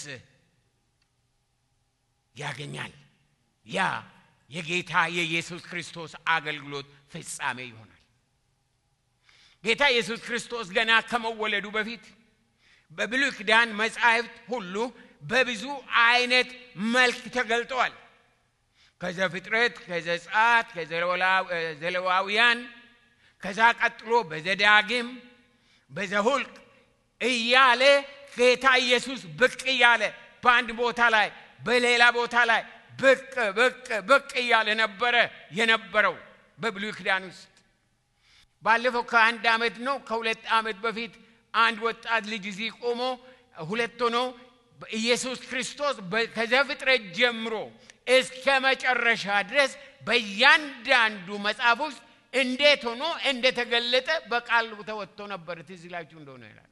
J: ያገኛል። ያ የጌታ የኢየሱስ ክርስቶስ አገልግሎት ፍጻሜ ይሆናል። ጌታ ኢየሱስ ክርስቶስ ገና ከመወለዱ በፊት በብሉይ ኪዳን መጻሕፍት ሁሉ በብዙ አይነት መልክ ተገልጧል። ከዘፍጥረት፣ ከዘጸአት፣ ከዘሌዋውያን፣ ከዛ ቀጥሎ በዘዳግም በዘሁልቅ እያለ ጌታ ኢየሱስ ብቅ እያለ በአንድ ቦታ ላይ በሌላ ቦታ ላይ ብቅ እያለ ነበረ የነበረው በብሉይ ኪዳን ውስጥ ባለፈው ከአንድ ዓመት ነው ከሁለት ዓመት በፊት አንድ ወጣት ልጅ እዚህ ቆሞ ሁለት ሆኖ ኢየሱስ ክርስቶስ ከዘፍጥረት ጀምሮ እስከ መጨረሻ ድረስ በእያንዳንዱ መጽሐፍ ውስጥ እንዴት ሆኖ እንደተገለጠ በቃል ተወጥቶ ነበር ትዝ ይላችሁ እንደሆነ ይላል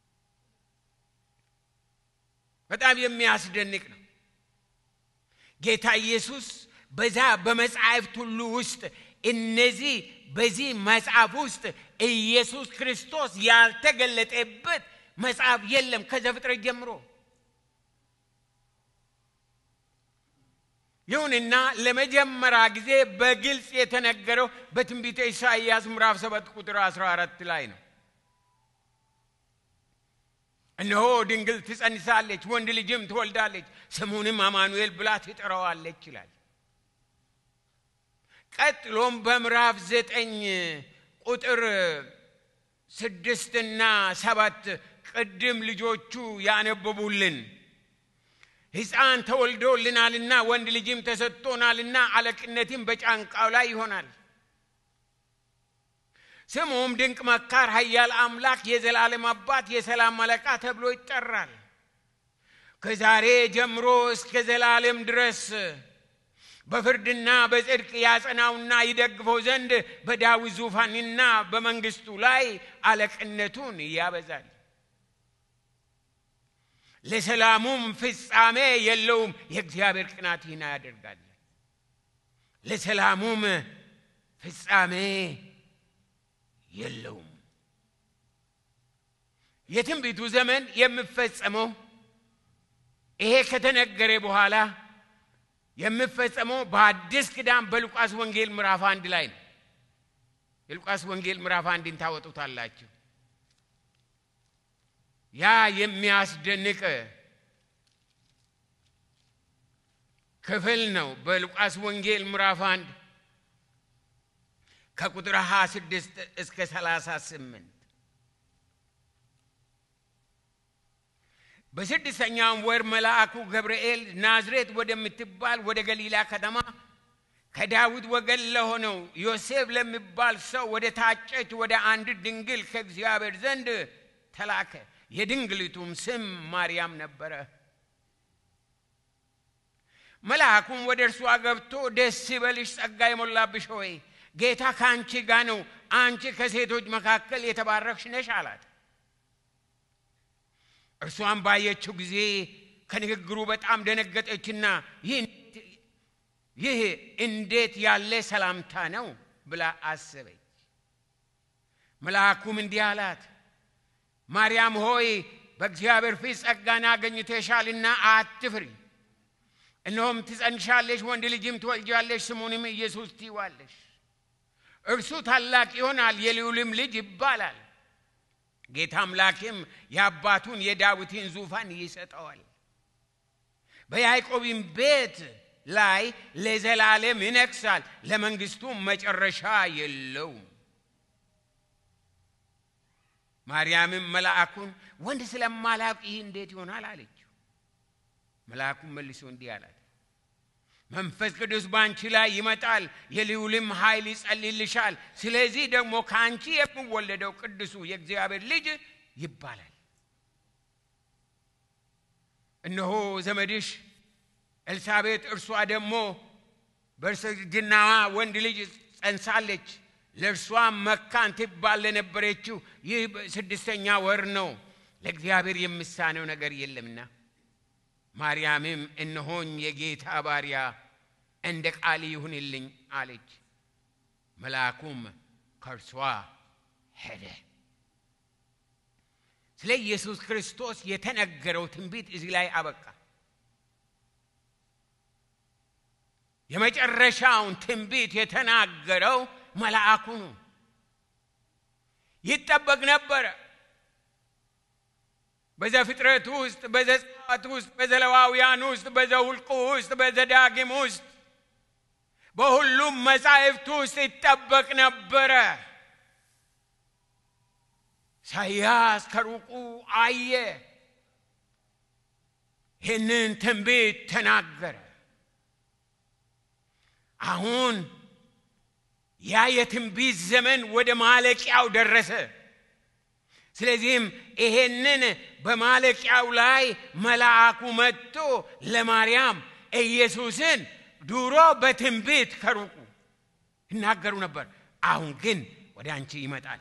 J: በጣም የሚያስደንቅ ነው ጌታ ኢየሱስ በዛ በመጽሐፍት ሁሉ ውስጥ እነዚህ በዚህ መጽሐፍ ውስጥ ኢየሱስ ክርስቶስ ያልተገለጠበት መጽሐፍ የለም ከዘፍጥረት ጀምሮ ይሁንና ለመጀመሪያ ጊዜ በግልጽ የተነገረው በትንቢተ ኢሳይያስ ምዕራፍ 7 ቁጥር 14 ላይ ነው እነሆ ድንግል ትጸንሳለች ወንድ ልጅም ትወልዳለች ስሙንም አማኑኤል ብላ ትጠራዋለች ይላል ቀጥሎም በምዕራፍ 9 ቁጥር 6 እና 7 ቅድም ልጆቹ ያነበቡልን ሕፃን ተወልዶልናልና ወንድ ልጅም ተሰጥቶናልና አለቅነትም በጫንቃው ላይ ይሆናል ስሙም ድንቅ መካር ኃያል አምላክ የዘላለም አባት የሰላም አለቃ ተብሎ ይጠራል ከዛሬ ጀምሮ እስከ ዘላለም ድረስ በፍርድና በጽድቅ ያጸናውና ይደግፈው ዘንድ በዳዊት ዙፋንና በመንግስቱ ላይ አለቅነቱን ያበዛል ለሰላሙም ፍጻሜ የለውም የእግዚአብሔር ቅናት ይህን ያደርጋል ለሰላሙም ፍጻሜ የለውም የትንቢቱ ዘመን የሚፈጸመው ይሄ ከተነገረ በኋላ የሚፈጸመው በአዲስ ኪዳን በሉቃስ ወንጌል ምዕራፍ 1 ላይ ነው የሉቃስ ወንጌል ምዕራፍ 1ን ታወጡታላችሁ ያ የሚያስደንቅ ክፍል ነው በሉቃስ ወንጌል ምዕራፍ 1 ከቁጥር 26 እስከ 38 በስድስተኛው ወር መልአኩ ገብርኤል ናዝሬት ወደምትባል ወደ ገሊላ ከተማ ከዳዊት ወገን ለሆነው ዮሴፍ ለሚባል ሰው ወደ ታጨች ወደ አንድ ድንግል ከእግዚአብሔር ዘንድ ተላከ የድንግሊቱም ስም ማርያም ነበረ መልአኩም ወደ እርሷ ገብቶ ደስ ይበልሽ ጸጋ የሞላብሽ ሆይ ጌታ ካንቺ ጋር ነው አንቺ ከሴቶች መካከል የተባረክሽ ነሽ አላት እርሷም ባየችው ጊዜ ከንግግሩ በጣም ደነገጠችና ይህ እንዴት ያለ ሰላምታ ነው ብላ አሰበች መልአኩም እንዲህ አላት ማርያም ሆይ በእግዚአብሔር ፊት ጸጋን አግኝተሻልና አትፍሪ እነሆም ትጸንሻለሽ ወንድ ልጅም ትወልጃለሽ ስሙንም ኢየሱስ ትይዋለሽ እርሱ ታላቅ ይሆናል የልዑልም ልጅ ይባላል ጌታ አምላክም የአባቱን የዳዊትን ዙፋን ይሰጠዋል በያዕቆብም ቤት ላይ ለዘላለም ይነግሣል ለመንግስቱም መጨረሻ የለውም ማርያምም መልአኩን ወንድ ስለማላውቅ ይህ እንዴት ይሆናል አለችው መልአኩም መልሶ እንዲህ አላት መንፈስ ቅዱስ ባንቺ ላይ ይመጣል የልዑልም ኃይል ይጸልይልሻል ስለዚህ ደግሞ ካንቺ የሚወለደው ቅዱሱ የእግዚአብሔር ልጅ ይባላል እነሆ ዘመድሽ ኤልሳቤጥ እርሷ ደግሞ በእርግዝናዋ ወንድ ልጅ ጸንሳለች ለእርሷም መካን ትባል ለነበረችው ይህ ስድስተኛ ወር ነው ለእግዚአብሔር የሚሳነው ነገር የለምና ማርያምም እነሆኝ የጌታ ባሪያ እንደ ቃል ይሁንልኝ አለች መልአኩም ከእርሷ ሄደ ስለ ኢየሱስ ክርስቶስ የተነገረው ትንቢት እዚህ ላይ አበቃ የመጨረሻውን ትንቢት የተናገረው መልአኩ ነው ይጠበቅ ነበር በዘፍጥረት ውስጥ በዘጸአት ውስጥ በዘሌዋውያን ውስጥ በዘኍልቍ ውስጥ በዘዳግም ውስጥ በሁሉም መጻሕፍት ውስጥ ይጠበቅ ነበር ኢሳይያስ ከሩቁ አየ ይህንን ትንቢት ተናገረ አሁን ያ የትንቢት ዘመን ወደ ማለቂያው ደረሰ ስለዚህም ይሄንን በማለቂያው ላይ መልአኩ መጥቶ ለማርያም ኢየሱስን ዱሮ በትንቢት ከሩቁ ይናገሩ ነበር አሁን ግን ወደ አንቺ ይመጣል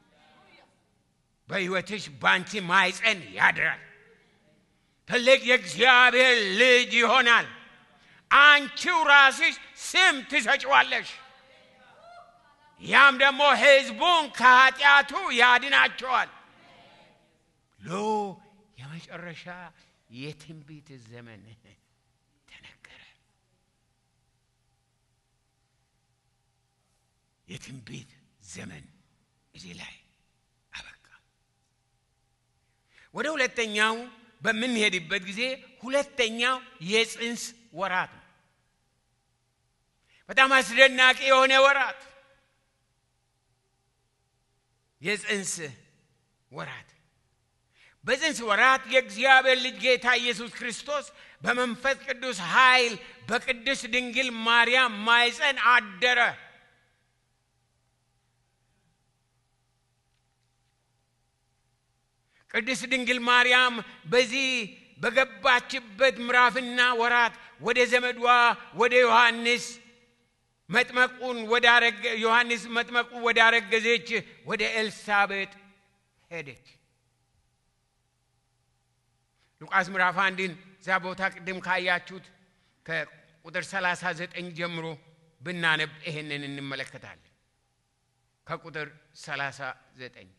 J: በሕይወትሽ ባንቺ ማይጸን ያድራል ትልቅ የእግዚአብሔር ልጅ ይሆናል አንቺው ራስሽ ስም ትሰጪዋለሽ ያም ደግሞ ሕዝቡን ከኃጢአቱ ያድናቸዋል ሎ የመጨረሻ የትንቢት ዘመን ተነገረ የትንቢት ዘመን እዚህ ላይ አበቃ ወደ ሁለተኛው በምንሄድበት ጊዜ ሁለተኛው የጽንስ ወራት ነው በጣም አስደናቂ የሆነ ወራት የጽንስ ወራት በጽንስ ወራት የእግዚአብሔር ልጅ ጌታ ኢየሱስ ክርስቶስ በመንፈስ ቅዱስ ኃይል በቅድስት ድንግል ማርያም ማኅፀን አደረ ቅድስት ድንግል ማርያም በዚህ በገባችበት ምዕራፍና ወራት ወደ ዘመዷ ወደ ዮሐንስ መጥመቁ ወዳረገዘች ወደ ኤልሳቤጥ ሄደች ሉቃስ ምዕራፍ 1ን እዛ ቦታ ቅድም ካያችሁት ከቁጥር 39 ጀምሮ ብናነብ ይሄንን እንመለከታለን ከቁጥር 39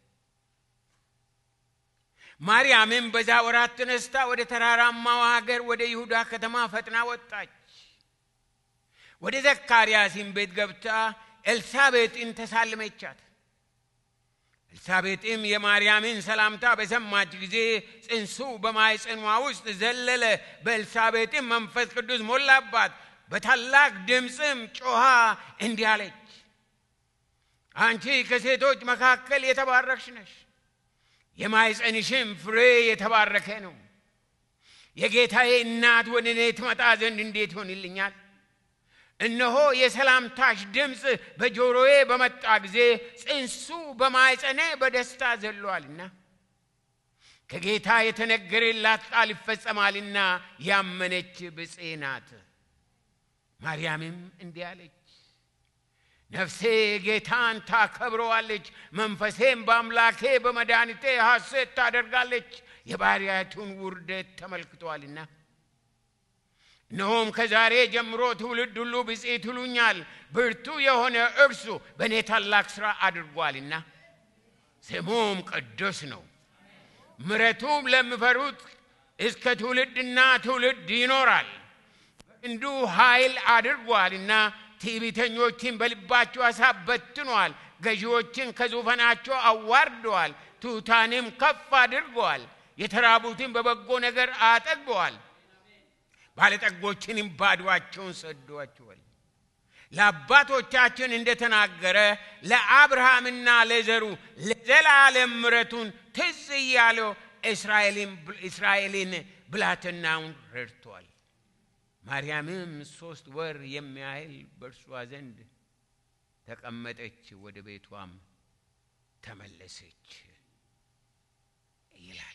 J: ማርያምም በዛ ወራት ተነስታ ወደ ተራራማው ሀገር ወደ ይሁዳ ከተማ ፈጥና ወጣች ወደ ዘካርያስም ቤት ገብታ ኤልሳቤጥን ተሳለመቻት ኤልሳቤጥም የማርያምን ሰላምታ በሰማች ጊዜ ጽንሱ በማኅፀኗ ውስጥ ዘለለ በኤልሳቤጥም መንፈስ ቅዱስ ሞላባት በታላቅ ድምፅም ጮኻ እንዲህ አለች አንቺ ከሴቶች መካከል የተባረክሽ ነሽ የማኅፀንሽም ፍሬ የተባረከ ነው የጌታዬ እናት ወደ እኔ ትመጣ ዘንድ እንዴት ይሆንልኛል እነሆ የሰላምታሽ ድምፅ በጆሮዬ በመጣ ጊዜ ጽንሱ በማኅፀኔ በደስታ ዘሏልና ከጌታ የተነገረላት ቃል ይፈጸማልና ያመነች ብፅዕት ናት ማርያምም እንዲህ አለች ነፍሴ ጌታን ታከብረዋለች መንፈሴም በአምላኬ በመድኃኒቴ ሐሴት ታደርጋለች የባሪያቱን ውርደት ተመልክቷልና እነሆም ከዛሬ ጀምሮ ትውልድ ሁሉ ብፅዕት ይሉኛል ብርቱ የሆነ እርሱ በእኔ ታላቅ ሥራ አድርጓልና ስሙም ቅዱስ ነው ምሕረቱም ለሚፈሩት እስከ ትውልድና ትውልድ ይኖራል እንዱ ኃይል አድርጓልና ትዕቢተኞችን በልባቸው ሐሳብ በትኗል ገዢዎችን ከዙፋናቸው አዋርደዋል ትሑታንም ከፍ አድርገዋል የተራቡትን በበጎ ነገር አጠግበዋል ባለጠጎችንም ባዶአቸውን ሰደዋቸዋል ለአባቶቻችን እንደተናገረ ለአብርሃምና ለዘሩ ለዘላለም ምሕረቱን ትዝ እያለው እስራኤልን ብላቴናውን ረድቷል ማርያምም 3 ወር የሚያህል በእርሷ ዘንድ ተቀመጠች ወደ ቤቷም ተመለሰች ይላል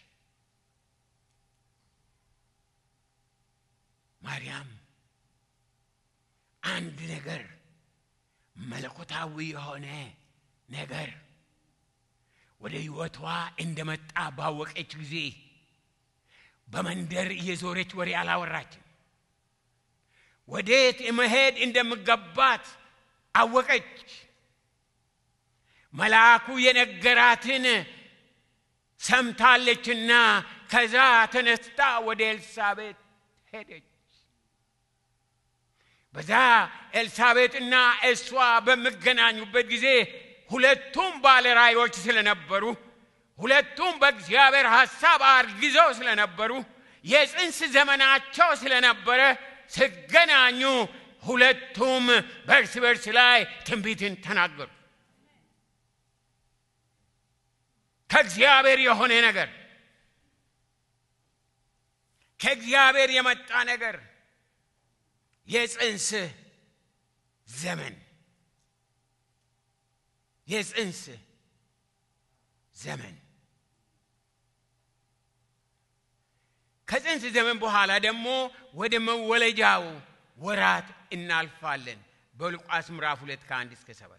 J: ማርያም አንድ ነገር መለኮታዊ የሆነ ነገር ወደ ሕይወቷ እንደመጣ ባወቀች ጊዜ በመንደር እየዞረች ወሬ አላወራችም ወዴት መሄድ እንደምገባት አወቀች መልአኩ የነገራትን ሰምታለችና ከዛ ተነስታ ወደ ኤልሳቤጥ ሄደች በዛ ኤልሳቤጥና እሷ በመገናኙበት ጊዜ ሁለቱም ባለራእዮች ስለነበሩ ሁለቱም በእግዚአብሔር ሐሳብ አርግዘው ስለነበሩ የጽንስ ዘመናቸው ስለነበረ ሲገናኙ ሁለቱም በርስ ላይ ትንቢትን ተናገሩ ከእግዚአብሔር የሆነ ነገር ከእግዚአብሔር የመጣ ነገር የጽንስ ዘመን የጽንስ ዘመን ከጽንስ ዘመን በኋላ ደግሞ ወደ መወለጃው ወራት እናልፋለን በሉቃስ ምዕራፍ 2 ከ1 እስከ 7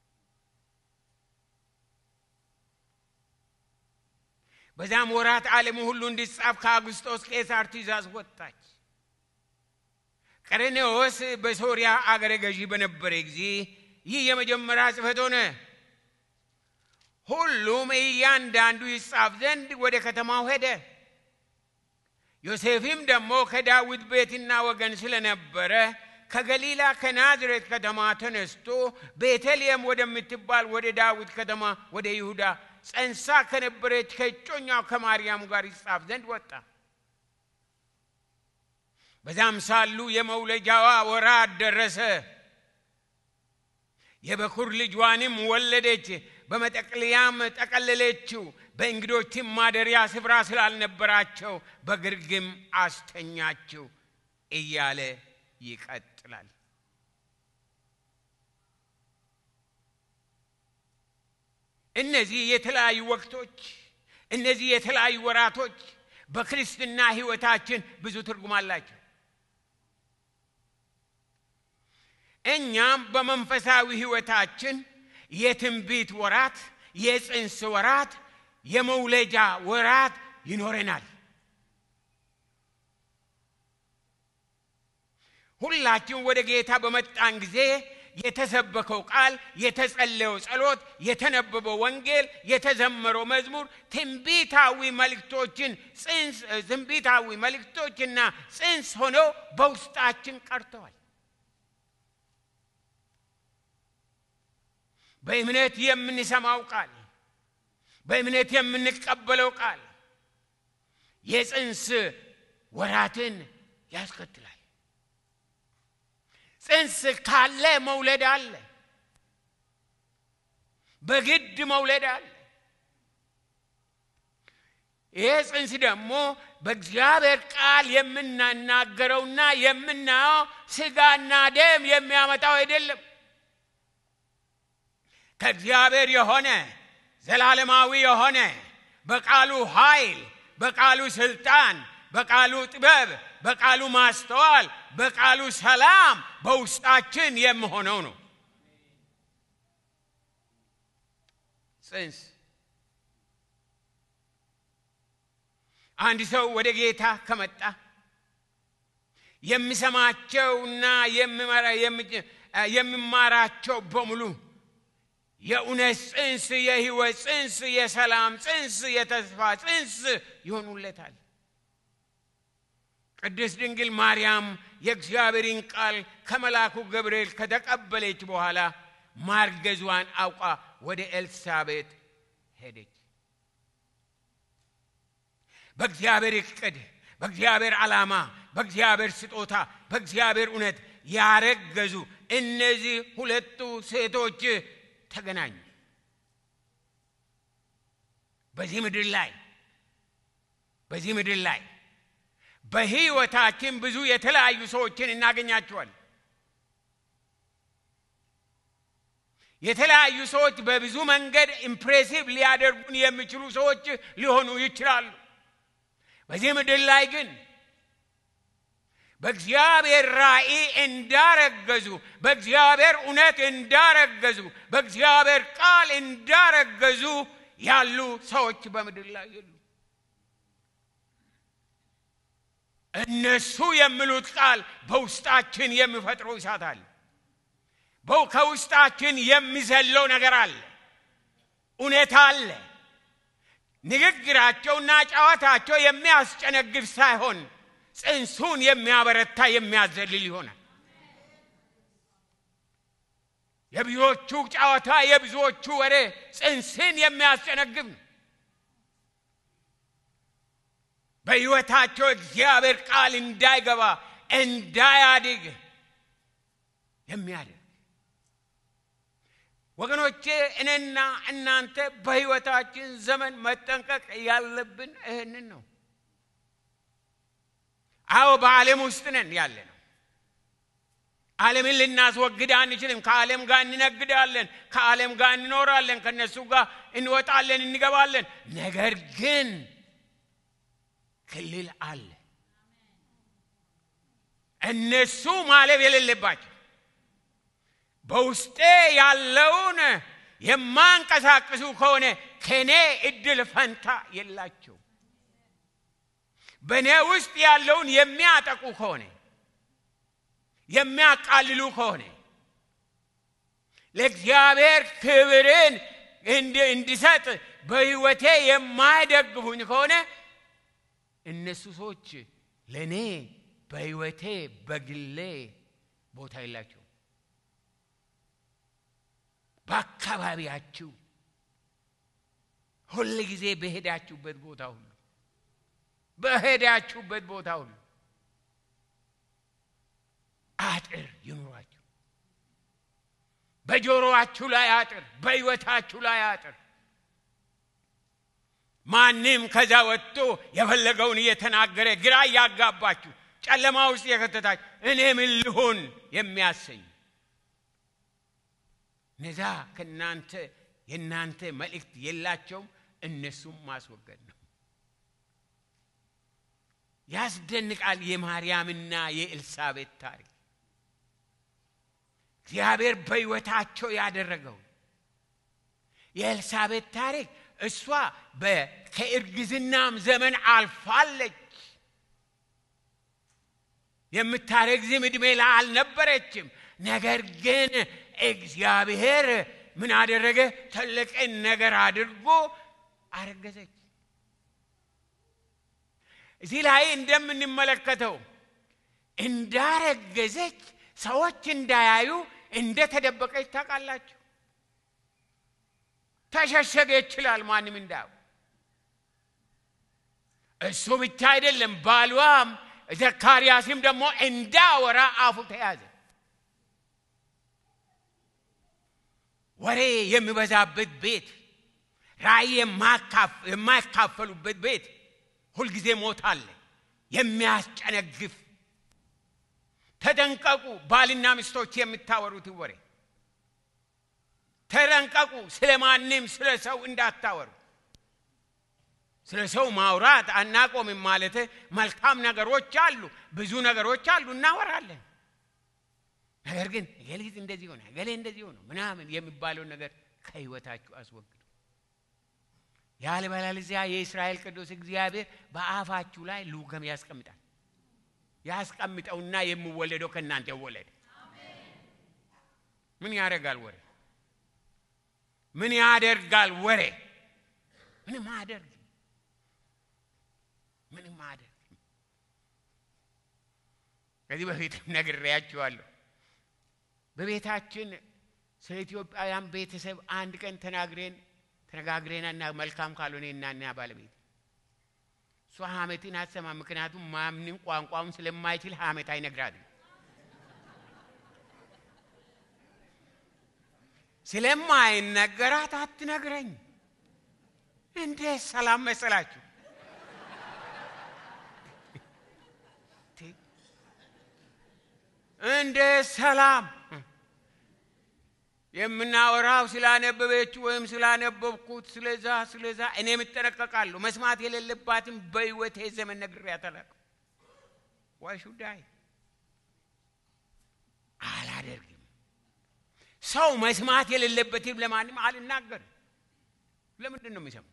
J: በዛም ወራት ዓለም ሁሉ እንዲጻፍ ከአውግስጦስ ቄሳር ትእዛዝ ወጣች ቀሬኔዎስ በሶሪያ አገረ ገዢ በነበረ ጊዜ ይህ የመጀመሪያ ጽሕፈት ሆነ ሁሉም እያንዳንዱ ይጻፍ ዘንድ ወደ ከተማው ሄደ ዮሴፍም ደግሞ ከዳዊት ቤትና ወገን ስለነበረ ከገሊላ ከናዝሬት ከተማ ተነስቶ ቤተልሔም ወደምትባል ወደ ዳዊት ከተማ ወደ ይሁዳ ጸንሳ ከነበረች ከእጮኛው ከማርያም ጋር ይጻፍ ዘንድ ወጣ በዛም ሳሉ የመውለጃዋ ወራት ደረሰ የበኩር ልጇንም ወለደች በመጠቅለያም ጠቀለለችው በእንግዶችም ማደሪያ ስፍራ ስላልነበራቸው በግርግም አስተኛቸው እያለ ይቀጥላል እነዚህ የተለያዩ ወቅቶች እነዚህ የተለያዩ ወራቶች በክርስትና ሕይወታችን ብዙ ትርጉም አላቸው እኛም በመንፈሳዊ ሕይወታችን የትንቢት ወራት የጽንስ ወራት የመውለጃ ወራት ይኖረናል ሁላችን ወደ ጌታ በመጣን ጊዜ የተሰበከው ቃል የተጸለየው ጸሎት የተነበበው ወንጌል የተዘመረው መዝሙር ትንቢታዊ መልእክቶችና ጽንስ ሆነው በውስጣችን ቀርተዋል በእምነት የምንሰማው ቃል በእምነት የምንቀበለው ቃል የጽንስ ወራትን ያስከትላል ጽንስ ካለ መውለድ አለ በግድ መውለድ አለ ይህ ጽንስ ደግሞ በእግዚአብሔር ቃል የምናናገረውና የምናየው ሥጋና ደም የሚያመጣው አይደለም ከእግዚአብሔር የሆነ ዘላለማዊ የሆነ በቃሉ ኃይል በቃሉ ስልጣን በቃሉ ጥበብ በቃሉ ማስተዋል በቃሉ ሰላም በውስጣችን የሚሆነው ነው ጽንስ አንድ ሰው ወደ ጌታ ከመጣ የሚሰማቸውና የሚማራቸው በሙሉ የእውነት ጽንስ የሕይወት ጽንስ የሰላም ጽንስ የተስፋ ጽንስ ይሆኑለታል ቅድስት ድንግል ማርያም የእግዚአብሔርን ቃል ከመልአኩ ገብርኤል ከተቀበለች በኋላ ማርገዟን አውቃ ወደ ኤልሳቤጥ ሄደች በእግዚአብሔር ዕቅድ በእግዚአብሔር ዓላማ በእግዚአብሔር ስጦታ በእግዚአብሔር እውነት ያረገዙ እነዚህ ሁለቱ ሴቶች ተገናኙ በዚህ ምድር ላይ በሕይወታችን ብዙ የተለያዩ ሰዎችን እናገኛቸዋለን የተለያዩ ሰዎች በብዙ መንገድ ኢምፕሬሲቭ ሊያደርጉን የሚችሉ ሰዎች ሊሆኑ ይችላሉ በዚህ ምድር ላይ ግን በእግዚአብሔር ራእይ እንዳረገዙ በእግዚአብሔር እውነት እንዳረገዙ በእግዚአብሔር ቃል እንዳረገዙ ያሉ ሰዎች በምድር ላይ የሉ እነሱ የሚሉት ቃል በውስጣችን የሚፈጥረው እሳት አለ ከውስጣችን የሚዘለው ነገር አለ እውነት አለ ንግግራቸውና ጨዋታቸው የሚያስጨነግፍ ሳይሆን ጽንሱን የሚያበረታ የሚያዘልል ይሆናል የብዙዎቹ ጨዋታ የብዙዎቹ ወሬ ጽንስን የሚያስጨነግፍ ነው በሕይወታቸው እግዚአብሔር ቃል እንዳይገባ እንዳያድግ የሚያደርግ ወገኖቼ እኔና እናንተ በህይወታችን ዘመን መጠንቀቅ ያለብን ይሄንን ነው። አዎ በዓለም ውስጥ ነን ያለነው። ዓለምን ልናስወግድ አንችልም። ከዓለም ጋር እንነግዳለን፣ ከዓለም ጋር እንኖራለን፣ ከነሱ ጋር እንወጣለን እንገባለን። ነገር ግን ክልል አለ። እነሱ ማለፍ የሌለባቸው በውስጤ ያለውን የማንቀሳቀሱ ከሆነ ከኔ እድል ፈንታ የላቸው። በኔ ውስጥ ያለውን የሚያጠቁ ከሆነ የሚያቃልሉ ከሆነ ለእግዚአብሔር ክብርን እንዲሰጥ በህይወቴ የማይደግፉኝ ከሆነ እነሱ ሰዎች ለኔ በህይወቴ በግሌ ቦታ የላቸው። በአካባቢያችሁ ሁሉ ጊዜ በሄዳችሁበት ቦታ ሁሉ አጥር ይኑራችሁ። በጆሮአችሁ ላይ አጥር፣ በህይወታችሁ ላይ አጥር። ማንም ከዛ ወጥቶ የፈለገውን እየተናገረ ግራ ያጋባችሁ ጨለማ ውስጥ የከተታችሁ እኔ ምን ልሆን የሚያሰኝ ነዛ ከናንተ የናንተ መልእክት የላቸውም። እነሱም ማስወገድ ነው። ያስደንቃል የማርያምና የኤልሳቤጥ ታሪክ። እግዚአብሔር በህይወታቸው ያደረገው የኤልሳቤጥ ታሪክ እሷ ከእርግዝናም ዘመን አልፋለች። የምታረግዝም እድሜ ላይ አልነበረችም። ነገር ግን እግዚአብሔር ምን አደረገ? ትልቅ ነገር አድርጎ አረገዘች። እዚህ ላይ እንደምንመለከተው እንዳረገዘች ሰዎች እንዳያዩ እንደተደበቀች ታውቃላችሁ። ተሸሸገ ይችላል ማንም እንዳው። እሱ ብቻ አይደለም፣ ባሏም ዘካርያስም ደግሞ እንዳወራ አፉ ተያዘ። ወሬ የሚበዛበት ቤት፣ ራእይ የማይካፈሉበት ቤት ሁልጊዜ ሞት አለ፣ የሚያስጨነግፍ። ተጠንቀቁ ባልና ሚስቶች የምታወሩት ወሬ። ተጠንቀቁ ስለማንም ስለሰው እንዳታወሩ። ስለሰው ማውራት አናቆምም ማለት መልካም ነገሮች አሉ፣ ብዙ ነገሮች አሉ፣ እናወራለን። ነገር ግን ገሌት እንደዚህ ሆነ ገሌ እንደዚህ ሆነ ምናምን የሚባለው ነገር ከህይወታችሁ አስወግዱ። ያለበለዚያ የእስራኤል ቅዱስ እግዚአብሔር በአፋችሁ ላይ ሉጋም ያስቀምጣል። ያስቀምጠውና የሚወለደው ከናንተ ይወለድ። ምን ያደርጋል ወሬ? ምን ያደርጋል ወሬ? ምንም አያደርግም። ከዚህ በፊት ነግሬያችኋለሁ። በቤታችን ስለ ኢትዮጵያውያን ቤተሰብ አንድ ቀን ተነጋግረንና መልካም ካልሆነና እና ባለቤት እሷ ሐሜትን አትሰማም። ምክንያቱም ማንም ቋንቋውን ስለማይችል ሐሜት አይነግራትም። ስለማይነገራት አትነግረኝ። እንደ ሰላም መሰላችሁ? እንደ ሰላም የምናወራው ስላነበበችው ወይም ስላነበብኩት ስለዛ እኔ ምጠነቀቃለሁ። መስማት የሌለባትም በህይወቴ ዘመን ነግሬያታለሁ። why should I? አላደርግም። ሰው መስማት የሌለበትም ለማንም አልናገርም። ለምንድን ነው የሚሰማው?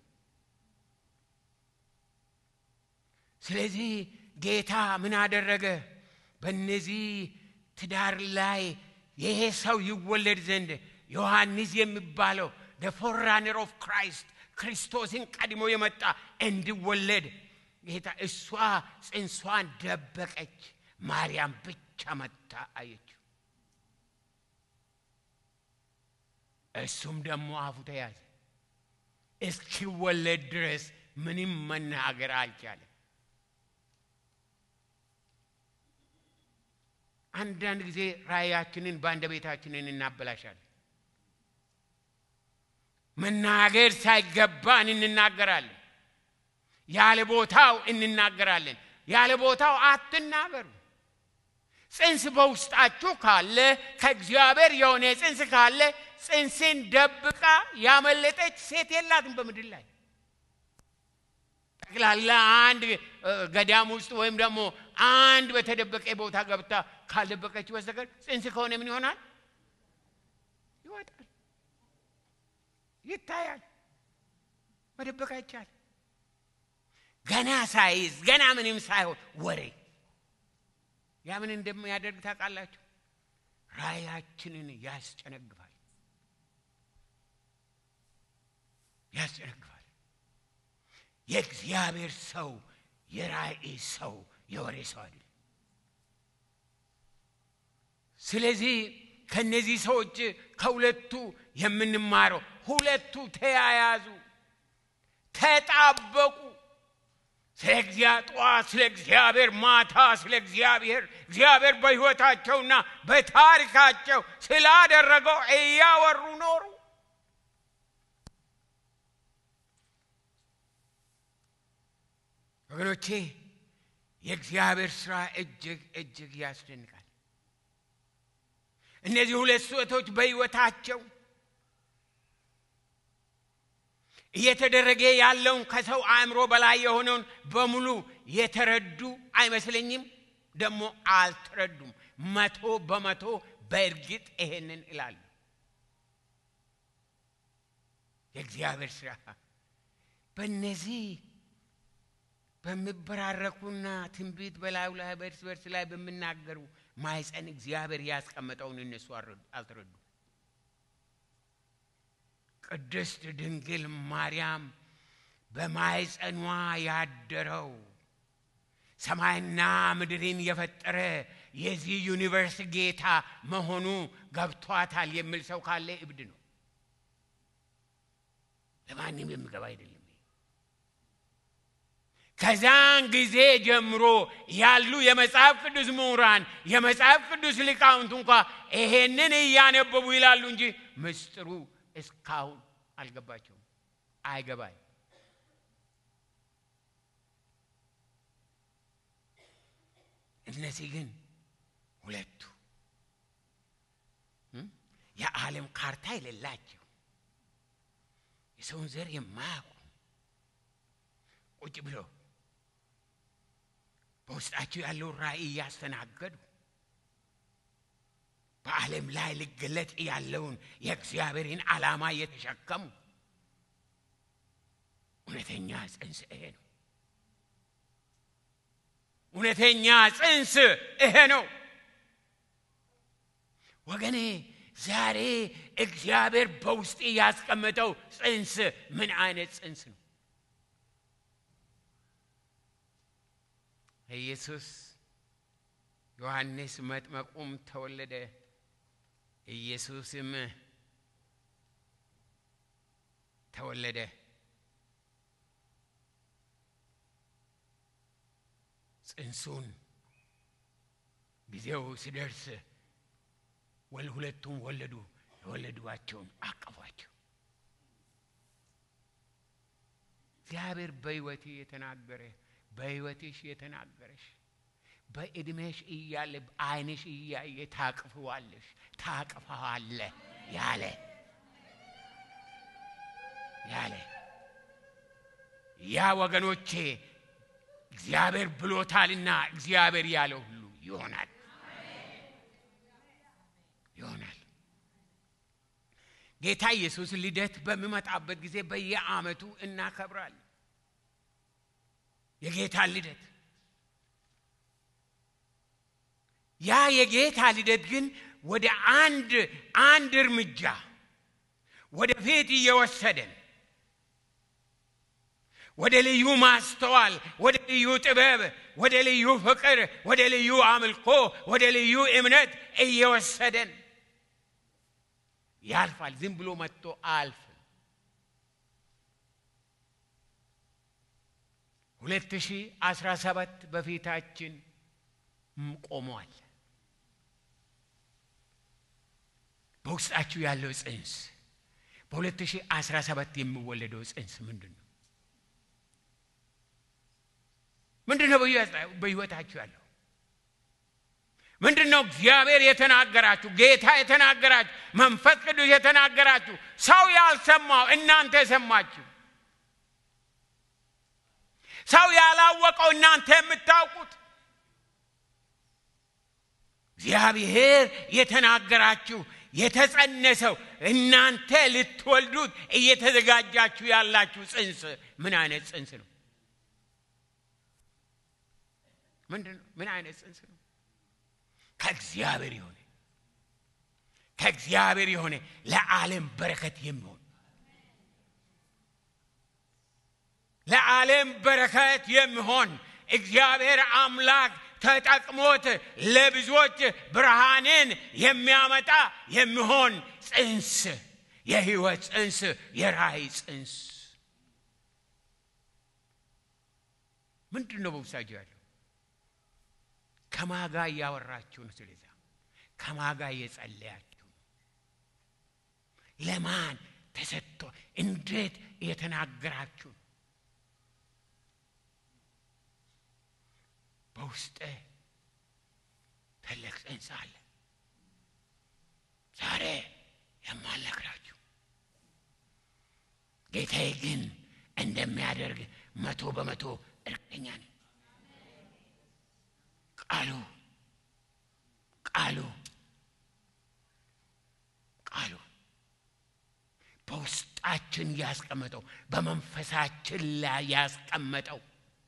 J: ስለዚህ ጌታ ምን አደረገ? በእነዚህ ትዳር ላይ ይሄ ሰው ይወለድ ዘንድ ዮሐንስ የሚባለው the forerunner of Christ ክርስቶስን ቀድሞ የመጣ እንዲወለድ ጌታ እሷ ጽንሷን ደበቀች። ማርያም ብቻ መጣ አየችው። እሱም ደግሞ አፉ ተያዘ። እስኪወለድ ድረስ ምንም መናገር አልቻለም። አንዳንድ ጊዜ ራእያችንን ባንደበታችንን እናበላሻለን። መናገር ሳይገባን እንናገራለን ያለ ቦታው እንናገራለን ያለ ቦታው አትናገሩ ጽንስ በውስጣችሁ ካለ ከእግዚአብሔር የሆነ ጽንስ ካለ ጽንስን ደብቃ ያመለጠች ሴት የላትም በምድር ላይ ጠቅላላ አንድ ገዳም ውስጥ ወይም ደግሞ አንድ በተደበቀ ቦታ ገብታ ካልደበቀች በስተቀር ጽንስ ከሆነ ምን ይሆናል ይወጣል ይታያል መደበቅ አይቻልም ገና ሳይዝ ገና ምንም ሳይሆን ወሬ ያ ምን እንደሚያደርግ ታውቃላችሁ ራያችንን ያስጨነግፋል የእግዚአብሔር ሰው የራእይ ሰው የወሬ ሰው አይደል ስለዚህ ከነዚህ ሰዎች ከሁለቱ የምንማረው ሁለቱ ተያያዙ ተጣበቁ ስለ እግዚአብሔር ማታ ስለ እግዚአብሔር በሕይወታቸውና በታሪካቸው ስላደረገው እያወሩ ኖሩ ወገኖቼ የእግዚአብሔር ሥራ እጅግ ያስደንቃል እነዚህ ሁለት ሴቶች በሕይወታቸው እየተደረገ ያለውን ከሰው አእምሮ በላይ የሆነውን በሙሉ የተረዱ አይመስለኝም ደግሞ አልተረዱም 100% በእርግጥ ይሄንን ይላሉ የእግዚአብሔር ሥራ በእነዚህ በመበራረኩና ትንቢት በላዩ ላይ በርስ ላይ በመናገሩ ማይጸን እግዚአብሔር ያስቀመጠውን እነሱ አልተረዱ ቅድስት ድንግል ማርያም በማይጸኗ ያደረው ሰማይና ምድርን የፈጠረ የዚህ ዩኒቨርስ ጌታ መሆኑ ገብቷታል የሚል ሰው ካለ እብድ ነው ለማንም የሚገባ አይደለም ከዛን ጊዜ ጀምሮ ያሉ የመጽሐፍ ቅዱስ ምሁራን የመጽሐፍ ቅዱስ ሊቃውንት እንኳን ይሄንን ያነበቡ ይላሉ እንጂ ምስጢሩ እስካሁን አልገባቸውም አይገባይ እነዚህ ግን ሁለቱ የዓለም ካርታ የሌላቸው የሰውን ዘር የማያውቁ ቁጭ ብሎ በውስጣቸው ያለው ራእይ ያስተናገዱ በዓለም ላይ ሊገለጥ ያለውን የእግዚአብሔርን ዓላማ የተሸከሙ እውነተኛ ጽንስ ይሄ ነው እውነተኛ ጽንስ ይሄ ነው ወገኔ ዛሬ እግዚአብሔር በውስጥ ያስቀመጠው ጽንስ ምን አይነት ጽንስ ነው ኢየሱስ ዮሐንስ መጥምቁም ተወለደ ኢየሱስም ተወለደ ጽንሱን ጊዜው ሲደርስ ሁለቱም ወለዱዋቸውን አቀፏቸው እግዚአብሔር በሕይወቴ የተናገረ በሕይወትሽ የተናገረሽ በእድሜሽ እያለ አይንሽ እያየ ታቅፈዋለሽ ታቅፈዋለ ያለ ያ ወገኖቼ እግዚአብሔር ብሎታልና እግዚአብሔር ያለው ሁሉ ይሆናል ጌታ ኢየሱስ ልደት በሚመጣበት ጊዜ በየዓመቱ እናከብራለን የጌታ ልደት ያ የጌታ ልደት ግን ወደ አንድ እርምጃ ወደ ፊት እየወሰደን ወደ ልዩ ማስተዋል ወደ ልዩ ጥበብ ወደ ልዩ ፍቅር ወደ ልዩ አምልኮ ወደ ልዩ እምነት እየወሰደን ያልፋል ዝም ብሎ መጥቶ አልፍ 2017 በፊታችን ቆሟል በውስጣችሁ ያለው ጽንስ በ2017 የሚወለደው ጽንስ ምንድነው? ምንድነው በህይወታችሁ ያለው? ምንድነው እግዚአብሔር የተናገራችሁ? ጌታ የተናገራችሁ? መንፈስ ቅዱስ የተናገራችሁ? ሰው ያልሰማው እናንተ ሰማችሁ? ሰው ያላወቀው እናንተ የምታውቁት? እግዚአብሔር የተናገራችሁ የተጸነሰው እናንተ ልትወልዱት እየተዘጋጃችሁ ያላችሁ ጽንስ ምን አይነት ጽንስ ነው? ምንድነው? ምን አይነት ጽንስ ነው? ከእግዚአብሔር የሆነ ለዓለም በረከት የሚሆን ለዓለም በረከት የሚሆን እግዚአብሔር አምላክ ተጠቅሞት ለብዙዎች ብርሃንን የሚያመጣ የሚሆን ጽንስ፣ የሕይወት ጽንስ፣ የራእይ ጽንስ ምንድነው በውስጣችሁ ያለው? ከማጋ ያወራችሁ ነው? ስለዛ ከማጋ የጸለያችሁ ለማን ተሰጥቶ እንዴት የተናገራችሁ? በውስጤ ትልቅ ጽንስ አለ። ዛሬ የማልነግራችሁ ጌታዬ ግን እንደሚያደርግ 100% እርግጠኛ ነኝ። ቃሉ በውስጣችን ያስቀመጠው በመንፈሳችን ላይ ያስቀመጠው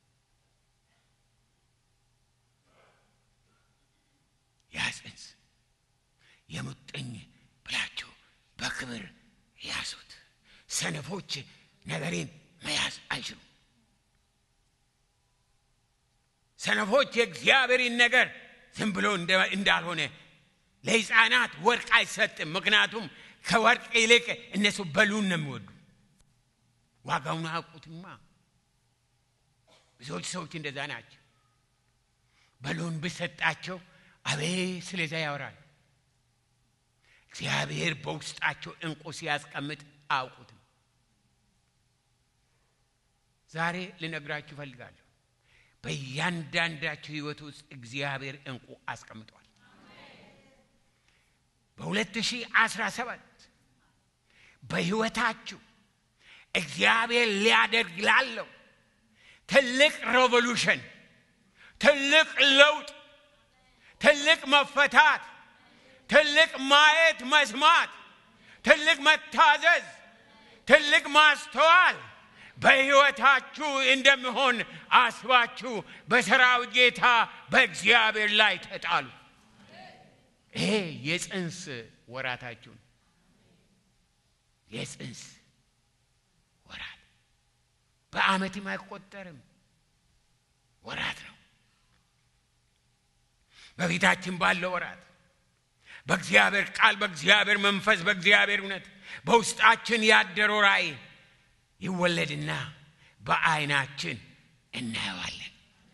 J: ያጽንስ የሙጥኝ ብላችሁ በክብር ያዙት። ሰነፎች ነገሬን መያዝ አይችሉም። ሰነፎች የእግዚአብሔርን ነገር ዝም ብሎ እንዳልሆነ ለሕፃናት ወርቅ አይሰጥም። ምክንያቱም ከወርቅ ይልቅ እነሱ በሉን ነው የሚወዱ። ዋጋውን አያውቁትማ። ብዙዎች ሰዎች እንደዛ ናቸው። በሉን ብሰጣቸው አቤት ስለዛ ያወራል። እግዚአብሔር በውስጣቸው እንቁ ሲያስቀምጥ አያውቁትም። ዛሬ ልነግራችሁ ፈልጋለሁ። በእያንዳንዳችሁ ህይወት ውስጥ እግዚአብሔር እንቁ አስቀምጧል። በ2017 በህይወታችሁ እግዚአብሔር ሊያደርግ ላለው ትልቅ ሬቮሉሽን፣ ትልቅ ለውጥ፣ ትልቅ መፈታት፣ ትልቅ ማየት መስማት፣ ትልቅ መታዘዝ፣ ትልቅ ማስተዋል በህይወታችሁ እንደሚሆን አስባችሁ በሰራዊት ጌታ በእግዚአብሔር ላይ ተጣሉ። ይሄ የጽንስ ወራታችሁ ነው። የጽንስ ወራት በአመትም አይቆጠርም፣ ወራት ነው። በፊታችን ባለው ወራት በእግዚአብሔር ቃል፣ በእግዚአብሔር መንፈስ፣ በእግዚአብሔር እውነት በውስጣችን ያደረው ራእይ ይወለድና በአይናችን እናየዋለን።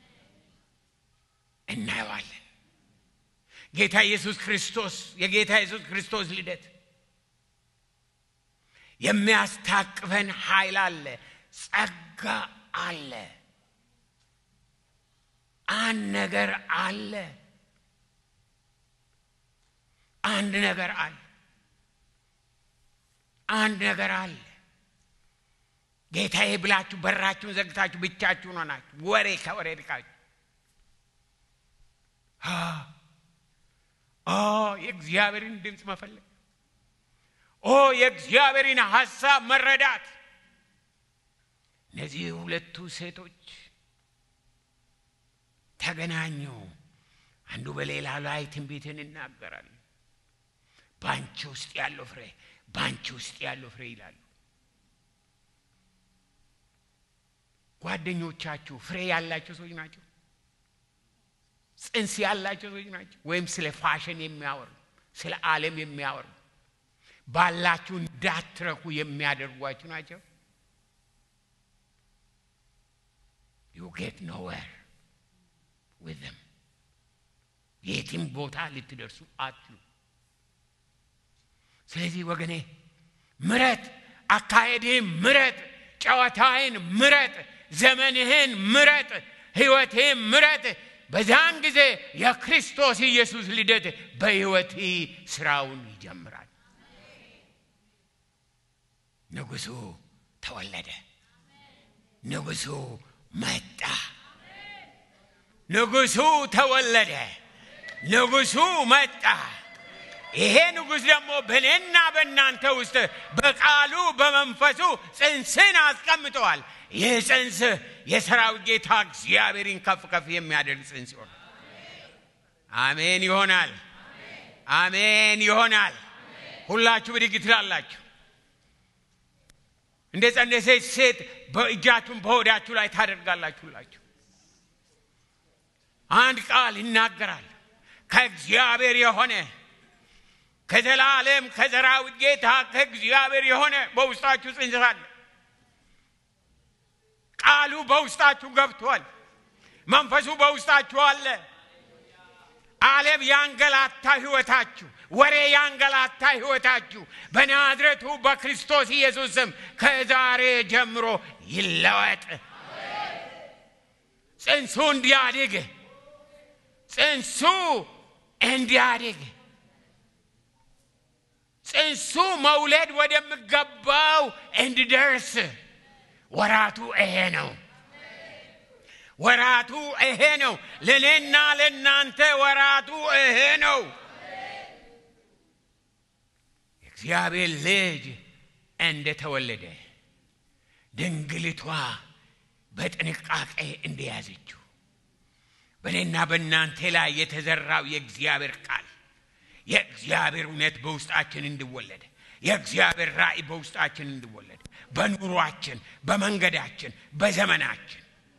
J: ጌታ ኢየሱስ ክርስቶስ የጌታ ኢየሱስ ክርስቶስ ልደት የሚያስታቅፈን ኃይል አለ፣ ጸጋ አለ፣ አንድ ነገር አለ። ጌታዬ ብላችሁ በራችሁን ዘግታችሁ ብቻችሁን ሆናችሁ ወሬ ከወሬ ርቃችሁ የእግዚአብሔርን ድምፅ መፈለግ፣ የእግዚአብሔርን ሐሳብ መረዳት። እነዚህ ሁለቱ ሴቶች ተገናኙ። አንዱ በሌላ ላይ ትንቢትን ይናገራል። ባንቺ ውስጥ ያለው ፍሬ፣ ባንቺ ውስጥ ያለው ፍሬ ይላሉ። ጓደኞቻችሁ ፍሬ ያላቸው ሰዎች ናቸው? ጽንስ ያላቸው ሰዎች ናቸው? ወይም ስለ ፋሽን የሚያወሩ፣ ስለ ዓለም የሚያወሩ፣ ባላችሁ እንዳትረኩ የሚያደርጓችሁ ናቸው? You get nowhere with them. የትም ቦታ ልትደርሱ አትሉ። ስለዚህ ወገኔ ምረጥ አካሄድህን ምረጥ ጨዋታህን ምረጥ ዘመንህን ምረጥ ሕይወትህን ምረጥ በዛን ጊዜ የክርስቶስ ኢየሱስ ልደት በሕይወትህ ስራውን ይጀምራል ንጉሡ ተወለደ ንጉሡ መጣ ንጉሡ ተወለደ ንጉሡ መጣ ይሄ ንጉሥ ደግሞ በእኔና በእናንተ ውስጥ በቃሉ በመንፈሱ ጽንስን አስቀምጠዋል ይህ ጽንስ የሰራዊት ጌታ እግዚአብሔርን ከፍ ከፍ የሚያደርግ ጽንስ ይሆናል አሜን ይሆናል አሜን ይሆናል ሁላችሁ ብድግ ትላላችሁ እንደ ጸነሰች ሴት በእጃችሁን በሆዳችሁ ላይ ታደርጋላችሁ ሁላችሁ አንድ ቃል ይናገራል ከእግዚአብሔር የሆነ ከዘላለም ከሰራዊት ጌታ ከእግዚአብሔር የሆነ በውስጣችሁ ጽንስ አለ ቃሉ በውስጣችሁ ገብቷል መንፈሱ በውስጣችሁ አለ ዓለም ያንገላታ ሕይወታችሁ ወሬ ያንገላታ ሕይወታችሁ በናዝሬቱ በክርስቶስ ኢየሱስ ስም ከዛሬ ጀምሮ ይለወጥ ጽንሱ እንዲያድግ ጽንሱ እንዲያድግ ጽንሱ መውለድ ወደሚገባው እንዲደርስ ወራቱ ይሄ ነው ወራቱ ይሄ ነው ለኔና ለናንተ ወራቱ ይሄ ነው እግዚአብሔር ልጅ እንደተወለደ ድንግሊቷ በጥንቃቄ እንደያዘችው በኔና በእናንተ ላይ የተዘራው የእግዚአብሔር ቃል የእግዚአብሔር እውነት በውስጣችን እንዲወለድ የእግዚአብሔር ራእይ በውስጣችን እንዲወለድ በኑሯችን በመንገዳችን በዘመናችን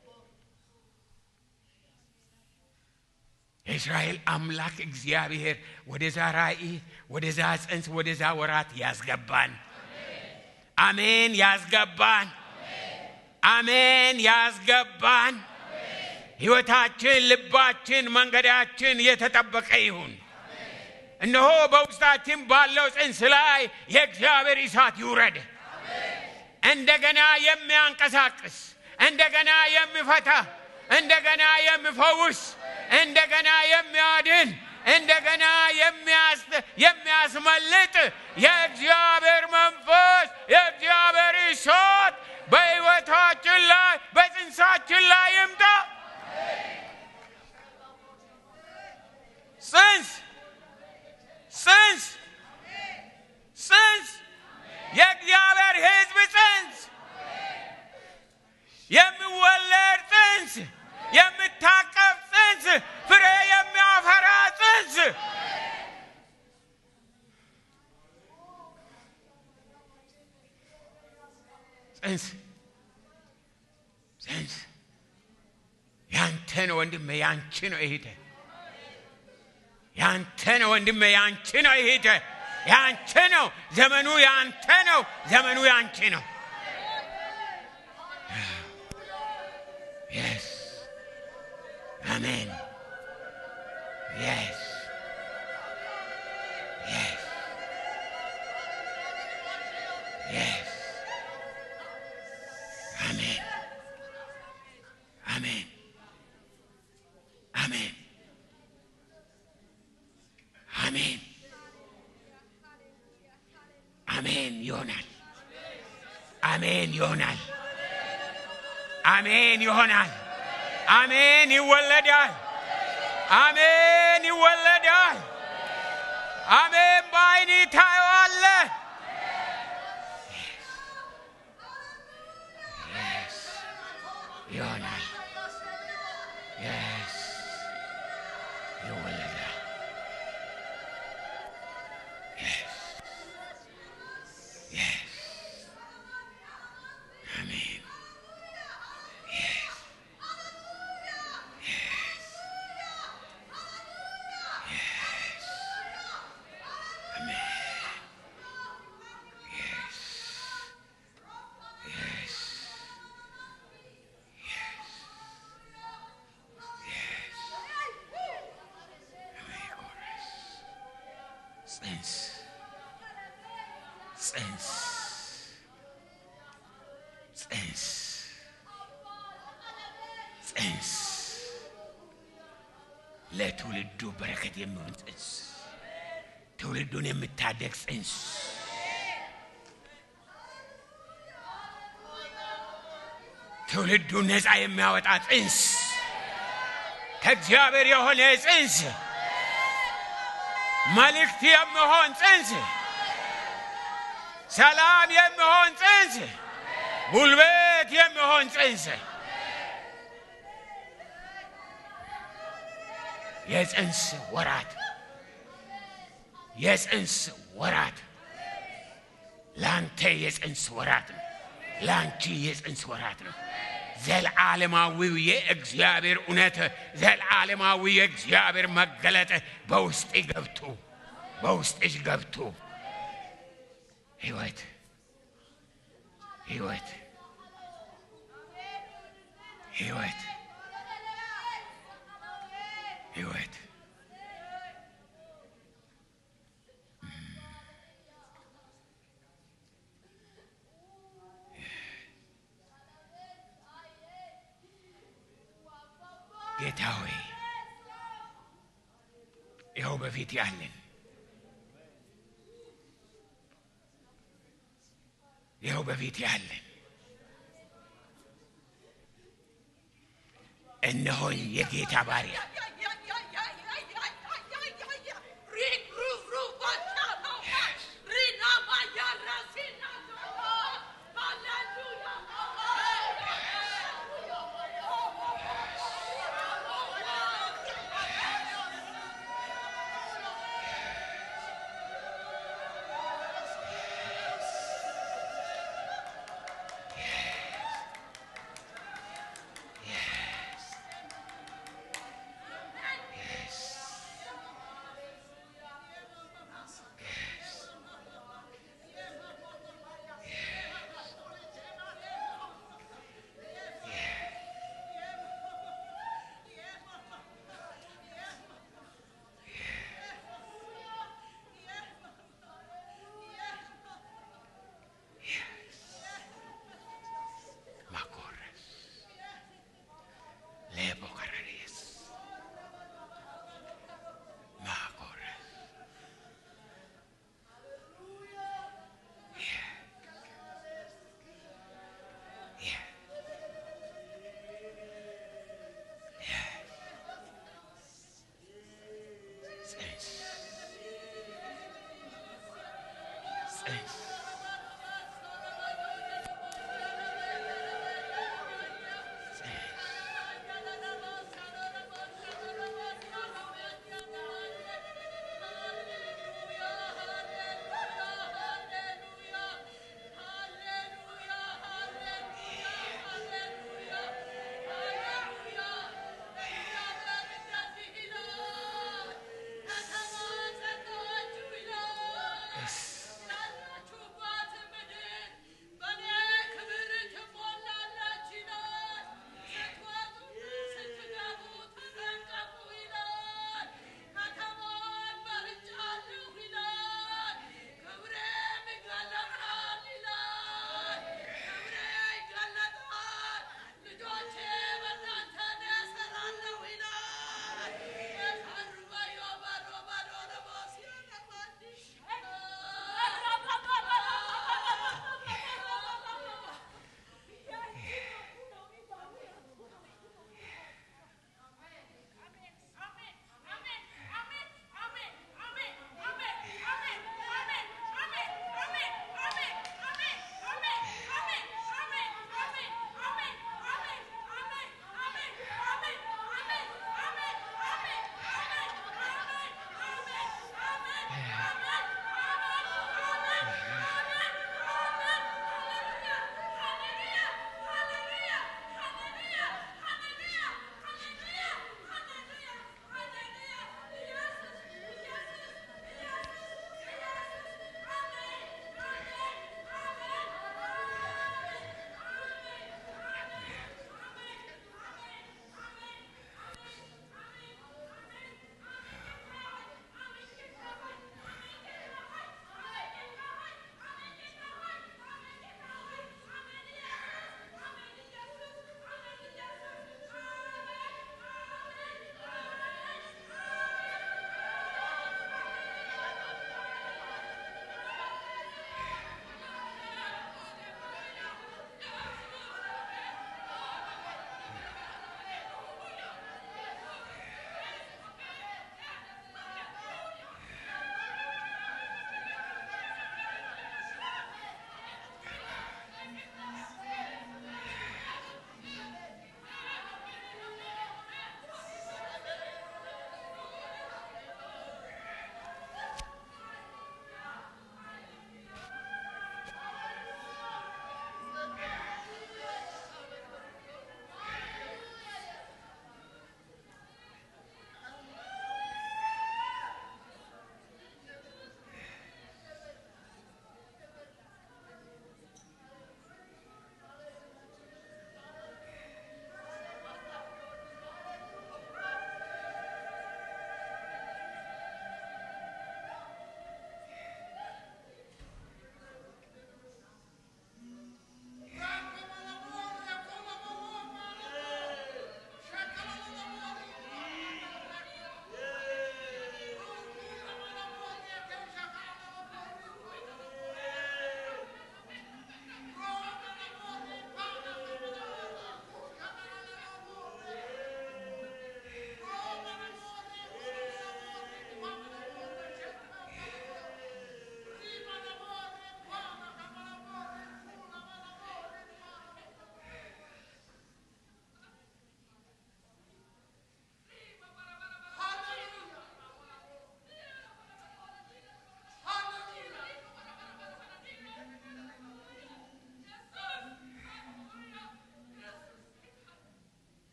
J: የእስራኤል አምላክ እግዚአብሔር ወደዛ ራእይ ወደዛ ጽንስ ወደዛ ወራት ያስገባን አሜን ያስገባን አሜን ያስገባን ሕይወታችን ልባችን መንገዳችን የተጠበቀ ይሁን እነሆ በውስጣችን ባለው ጽንስ ላይ የእግዚአብሔር እሳት ይውረድ እንደገና የሚያንቀሳቅስ እንደገና የሚፈታ እንደገና የሚፈውስ እንደገና የሚያድን እንደገና የሚያስመልጥ የእግዚአብሔር መንፈስ የእግዚአብሔር እሳት በሕይወታችን ላይ በጽንሳችን ላይ ይምጣ ጽንስ የእግዚአብሔር ሕዝብ ጽንስ የሚወለድ ጽንስ የሚታቀፍ ጽንስ ፍሬ የሚያፈራ ጽንስ ያንተ ነው ወንድሜ ያንቺ ነው እህቴ ያንተ ነው ወንድሜ ያንቺ ነው እህቴ ያንቺ ነው ዘመኑ ያንተ ነው ዘመኑ ያንቺ ነው yes amen yes yes yes amen amen amen amen amen ይሆናል አሜን ይሆናል አሜን ይሆናል አሜን ይወለዳል አሜን ይወለዳል አሜን ባይኒ ታየዋለ yes ይሆናል yes ይወለዳል yes yes amen ለትውልዱ በረከት የሚሆን ጽንስ ትውልዱን የምታደግ ጽንስ ትውልዱን ነፃ የሚያወጣ ጽንስ ከእግዚአብሔር የሆነ ጽንስ መልእክት የሚሆን ጽንስ ሰላም የሚሆን ጽንስ ጉልበት የሚሆን ጽንስ የጽንስ ወራት ላንተ የጽንስ ወራት ነው ላንቺ የጽንስ ወራት ነው ዘላለማዊው የእግዚአብሔር እውነት ዘላለማዊ የእግዚአብሔር መገለጥ በውስጥሽ ገብቶ ሕይወት ጌታ ሆይ ይኸው በፊት ያለን እነሆኝ የጌታ ባሪያ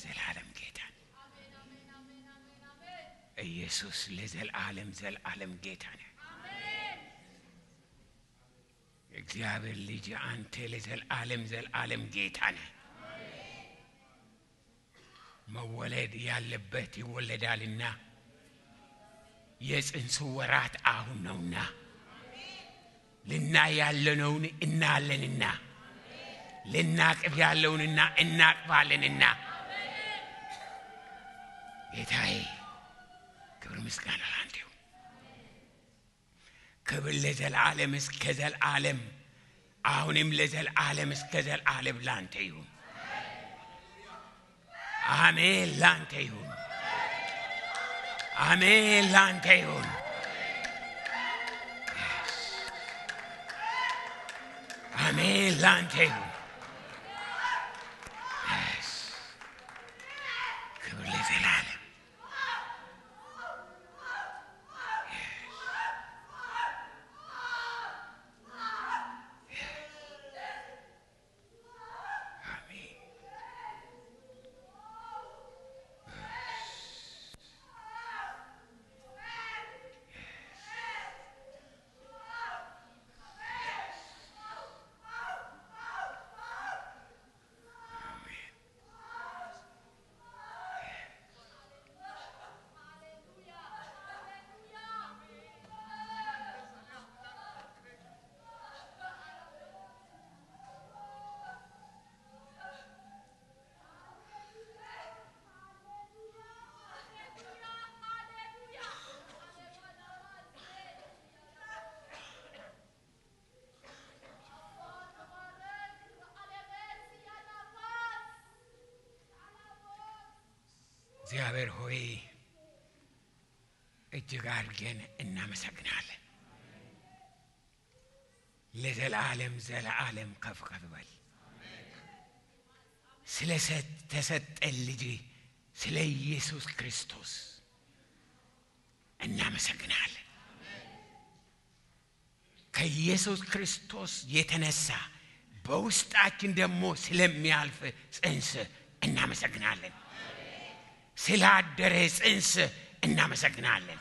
J: የዘላለም ጌታ ኢየሱስ ለዘላለም ጌታ ነው እግዚአብሔር ልጅ አንተ ለዘላለም ጌታ ነህ መወለድ ያለበት ይወለዳልና የጽንሱ ወራት አሁን ነውና ልና ያለነውን እናለንና ልናቅፍ ያለውንና እናቅፋለንና ጌታዬ ክብር ምስጋና ላንተ ይሁን ክብር ለዘላለም እስከ ዘላለም አሁንም ለዘላለም እስከ ዘላለም ላንተ ይሁን አሜን ላንተ ይሁን አሜን ላንተ ይሁን አሜን ላንተ ይሁን ክብር ለዘላለም እግዚአብሔር ሆይ እጅግ አድርገን እናመሰግናለን ለዘላለም ከፍ ከፍ በል ስለተሰጠን ልጅ ስለ ኢየሱስ ክርስቶስ እናመሰግናለን ከኢየሱስ ክርስቶስ የተነሳ በውስጣችን ደግሞ ስለሚያልፍ ጽንስ እናመሰግናለን ስላደረ ጽንስ እናመሰግናለን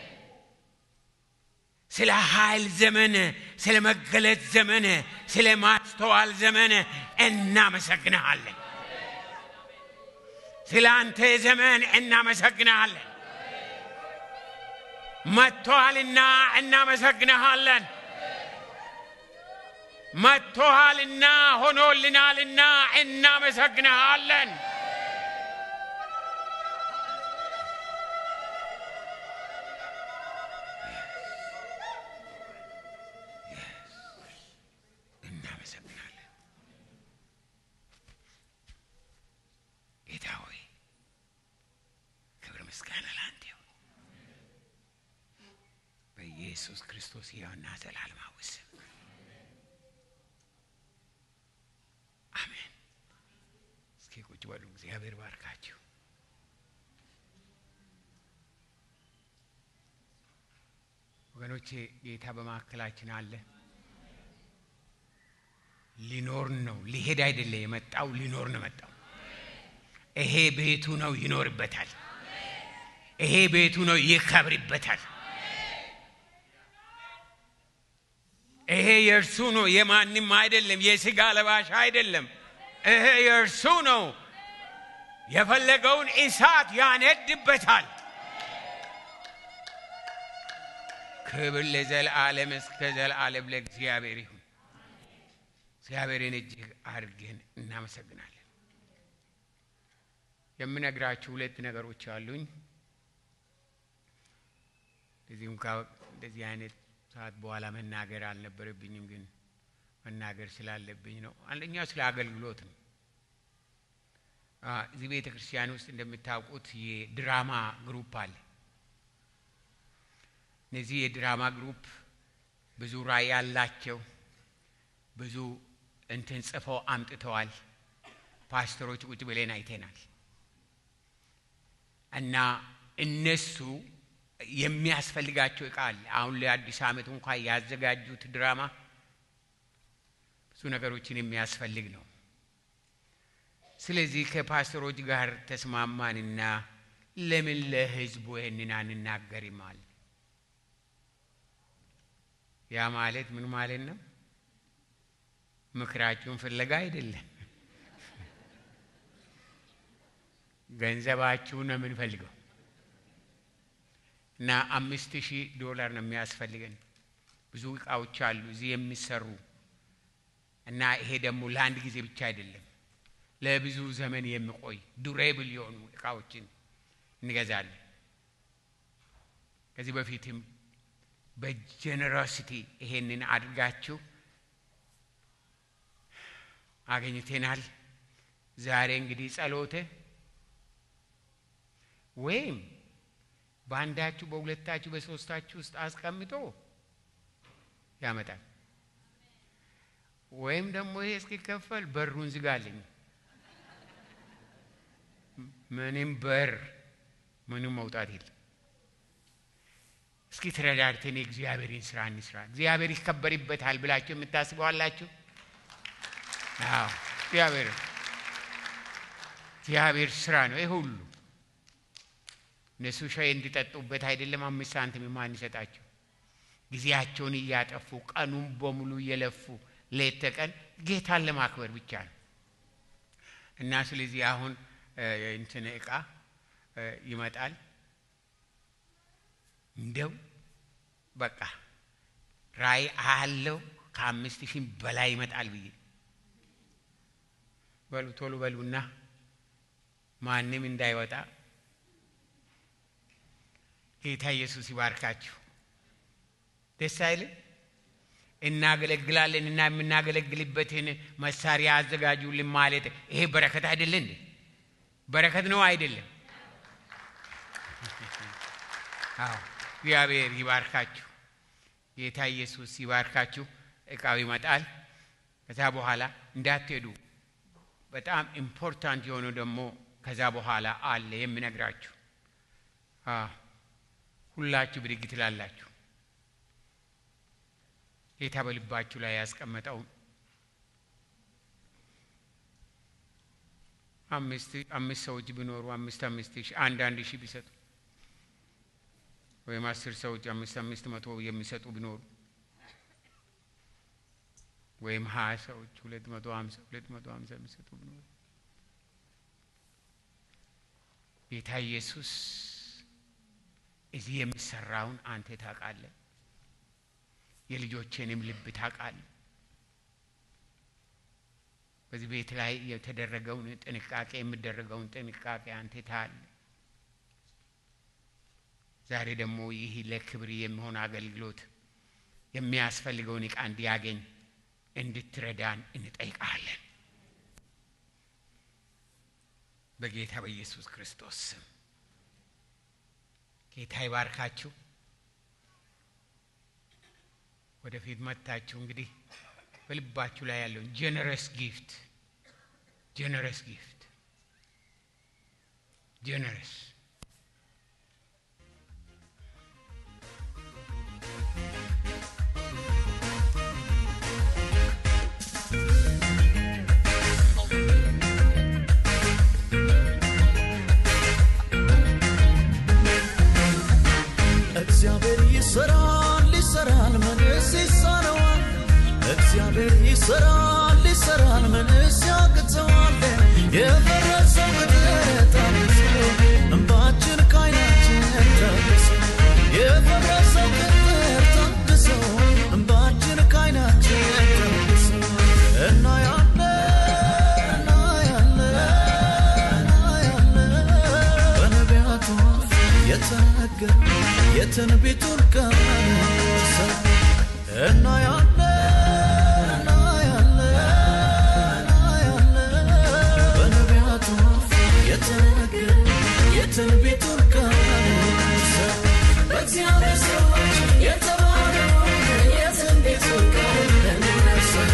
J: ስለ ኃይል ዘመን ስለ መገለጥ ዘመን ስለ ማስተዋል ዘመን እናመሰግናለን ስለ አንተ ዘመን እናመሰግናለን መጥቷልና እናመሰግናለን መጥቷልና ሆኖልናልና እናመሰግናለን ኢየሱስ ክርስቶስ ያውና ዘላለማዊ ስም አሜን እስኪ ቁጭ በሉ እግዚአብሔር ባርካችሁ ወገኖቼ ጌታ በማከላችን አለ ሊኖር ነው ሊሄድ አይደለም የመጣው ሊኖር ነው መጣው ይሄ ቤቱ ነው ይኖርበታል ይሄ ቤቱ ነው ይከብርበታል ይሄ የርሱ ነው የማንም አይደለም የሥጋ ለባሽ አይደለም ይሄ የርሱ ነው የፈለገውን እሳት ያነድበታል ክብር ለዘላለም እስከ ዘላለም ለእግዚአብሔር ይሁን እግዚአብሔርን እጅግ አድርገን እናመሰግናለን የምነግራችሁ ሁለት ነገሮች አሉኝ እዚህም እንደዚህ አይነት ሰዓት በኋላ መናገር አልነበረብኝም ግን መናገር ስላለብኝ ነው አንደኛው ስለ አገልግሎት ነው እዚህ ቤተ ክርስቲያን ውስጥ እንደምታውቁት የድራማ ግሩፕ አለ እነዚህ የድራማ ግሩፕ ብዙ ራዕይ ያላቸው ብዙ እንትን ጽፈው አምጥተዋል ፓስተሮች ቁጭ ብለን አይተናል እና እነሱ የሚያስፈልጋቸው ቃል አሁን ለአዲስ ዓመት እንኳን ያዘጋጁት ድራማ ብዙ ነገሮችን የሚያስፈልግ ነው ስለዚህ ከፓስተሮች ጋር ተስማማንና ለምን ለህዝቡ ይሄንን አንናገርም አለ። ያ ማለት ምን ማለት ነው? ምክራችሁን ፍለጋ አይደለም፣ ገንዘባችሁን ነው የምንፈልገው። እና $5,000 ነው የሚያስፈልገን። ብዙ እቃዎች አሉ እዚህ የሚሰሩ እና ይሄ ደግሞ ለአንድ ጊዜ ብቻ አይደለም፣ ለብዙ ዘመን የሚቆይ ዱሬብል የሆኑ እቃዎችን እንገዛለን። ከዚህ በፊትም በጀነሮሲቲ ይሄንን አድርጋችሁ አገኝተናል። ዛሬ እንግዲህ ጸሎቴ ወይም ባንዳችሁ በሁለታችሁ በሶስታችሁ ውስጥ አስቀምጦ ያመጣል፣ ወይም ደግሞ ይሄ እስኪከፈል በሩን ዝጋልኝ። ምንም መውጣት የለም። እስኪ ተረዳድተን እግዚአብሔርን ስራ እንስራ። እግዚአብሔር ይከበርበታል ብላችሁ የምታስበው አላችሁ? አዎ፣ እግዚአብሔር ስራ ነው ይሄ ሁሉ። እነሱ ሻይ እንዲጠጡበት አይደለም 5 ሳንቲም ማን ይሰጣቸው? ጊዜያቸውን እያጠፉ ቀኑን በሙሉ እየለፉ ሌት ተቀን ጌታን ለማክበር ብቻ ነው። እና ስለዚህ አሁን እንትን እቃ ይመጣል። እንደው በቃ ራይ አለው ከ5,000 በላይ ይመጣል ብዬ በሉ ቶሎ በሉና ማንንም እንዳይወጣ። ጌታ ኢየሱስ ይባርካችሁ። ደስ አይልም? እናገለግላለን እና የምናገለግልበትን መሳሪያ አዘጋጁልን ማለት ይሄ በረከት አይደለም እንዴ? በረከት ነው አይደለም? አዎ፣ እግዚአብሔር ይባርካችሁ። ጌታ ኢየሱስ ይባርካችሁ። እቃው ይመጣል። ከዛ በኋላ እንዳትሄዱ። በጣም ኢምፖርታንት የሆነው ደግሞ ከዛ በኋላ አለ የምነግራችሁ። ሁላችሁ ብድግ ትላላችሁ። ጌታ በልባችሁ ላይ ያስቀመጠው አምስት ሰዎች ቢኖሩ 5,000 1,000 ቢሰጡ ወይም 10 ሰዎች 500 የሚሰጡ ቢኖሩ ወይም 20 ሰዎች 250 የሚሰጡ ቢኖሩ ጌታ ኢየሱስ እዚህ የሚሰራውን አንተ ታውቃለህ፣ የልጆቼንም ልብ ታውቃለህ። በዚህ ቤት ላይ የተደረገውን ጥንቃቄ የሚደረገውን ጥንቃቄ አንተ ታውቃለህ። ዛሬ ደግሞ ይህ ለክብር የሚሆን አገልግሎት የሚያስፈልገውን ዕቃ እንዲያገኝ እንድትረዳን እንጠይቃለን በጌታ በኢየሱስ ክርስቶስ ስም። ጌታ ይባርካችሁ። ወደፊት መጣችሁ እንግዲህ በልባችሁ ላይ ያለው ጀነረስ ጊፍት
C: እግዚአብሔር ይሰራል ምንስ ይሳነዋል? እግዚአብሔር ይሰራል ምንስ ያቅተዋል? የፈረሰው ቅጥር ታድሶ እንባችን ከዓይናችን ታድሶ የፈረሰው ቅጥር ታድሶ እንባችን ከዓይናችን ታድሶ እናያለን በነቢያቱ የተነገረ የትንቢቱን ቃል እናያለን በነቢያቱ የተነገረ የትንቢቱን ቃል በእግዚአብሔር ሰዎች የተባለውን የትንቢቱን ቃል እንሰማ።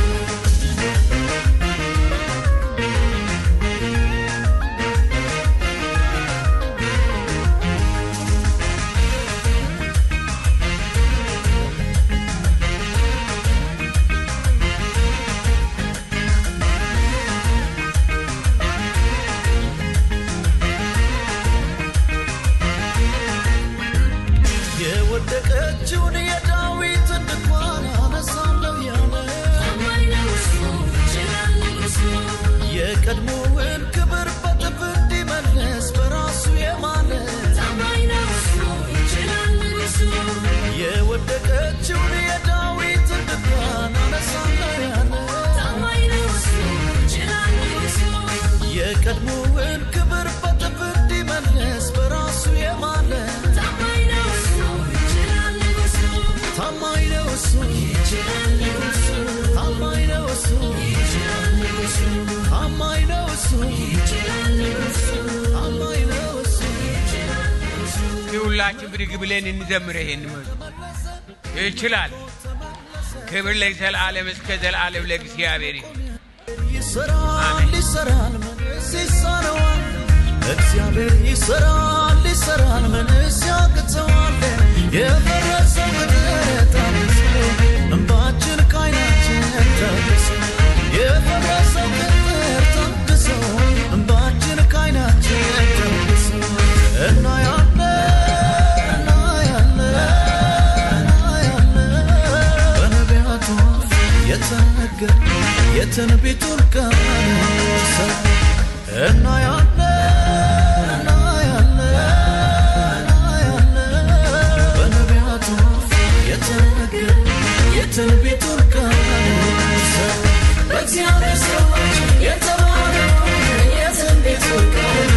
C: የቀድሞውን ክብር በትውልድ ይመልስ በራሱ የማለ ታማኝ ነው እሱ ይችላል ንጉሱ የወደቀችውን የዳዊትን ድንኳን አነሳለሁ ያለ ታማኝ ነው እሱ ይችላል ንጉሱ የቀድሞውን ክብር በትውልድ ይመልስ በራሱ የማለ ታማኝ ነው እሱ ይችላል ንጉሱ ታማኝ ነው እሱ ይችላል ንጉሱ ታማኝ ነው እሱ ይችላል ንጉሱ ታማኝ ነው እሱ ይችላል ንጉሱ ታማኝ ነው እሱ ይችላል ንጉሱ
J: ሁላችን ብድግ ብለን እንዘምር ይሄን ይችላል ክብር ለዘላለም እስከ ዘላለም ለእግዚአብሔር
C: ይሰራል ይሰራል መንስ ይሰራል እግዚአብሔር ይሰራል ይሰራል መንስ ያቅተዋል የፈረሰው ቅጥር እንባችን ካይናችን ታድሶ የፈረሰው ቅጥር ታድሶ እንባችን ካይናችን ታድሶ እናያለን በነቢያቱ የተነገረ የትንቢቱን ቃል እናያለን በነቢያቱ የተነገረ የትንቢቱን ቃል በእግዚአብሔር ሰዎች የተባለው የትንቢቱን ቃል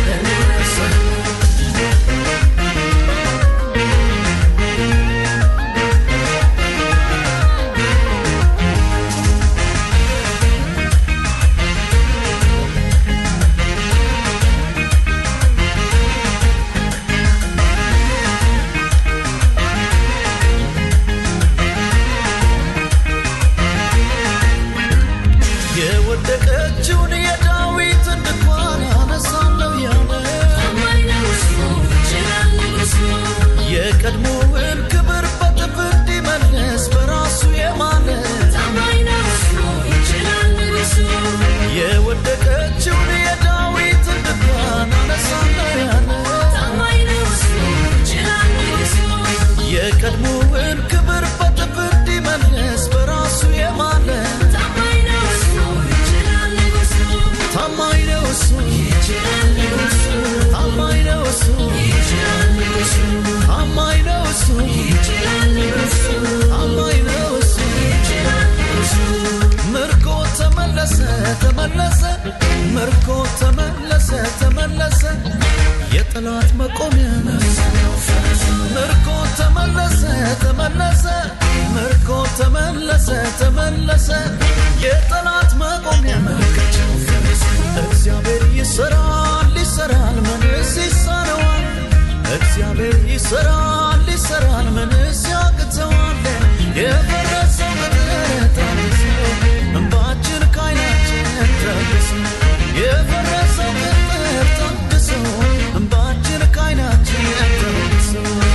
C: የወደቀችውን የዳዊትን ድንኳን አነሳለሁ ያለ ታማኝ ነው እሱ ይችላል ንጉሱ የቀድሞውን ክብር በትውልድ ይመልስ በራሱ የማለ ታማኝ ነው እሱ ይችላል ንጉሱ የወደቀችውን የዳዊትን ድንኳን አነሳለሁ ያለ ታማኝ ነው እሱ ይችላል ንጉሱ የቀድሞውን ክብር በትውልድ ይመልስ በራሱ የማለ ታማኝ ነው እሱ ይችላል ንጉሱ ታማኝ ነው እሱ ይችላል ንጉሱ ታማኝ ነው እሱ ይችላል ንጉሱ ታማኝ ነው እሱ ይችላል ንጉሱ ታማኝ ነው እሱ ይችላል ንጉሱ ምርኮ ተመለሰ ተመለሰ ምርኮ ተመለሰ ተመለሰ የጠላት መቆሚያ ምርኮ ተመለሰ ተመለሰ ምርኮ ተመለሰ ተመለሰ የጠላት መቆሚያ እግዚአብሔር ይሰራል ይሰራል መንስ ይሰራል እግዚአብሔር ይሰራል ይሰራል መንስ ያቅተዋል የፈረሰው ቅጥር ታድሶ እንባችን ካይናችን ታድሶ የፈረሰው ቅጥር ታድሶ እንባችን ካይናችን ታድሶ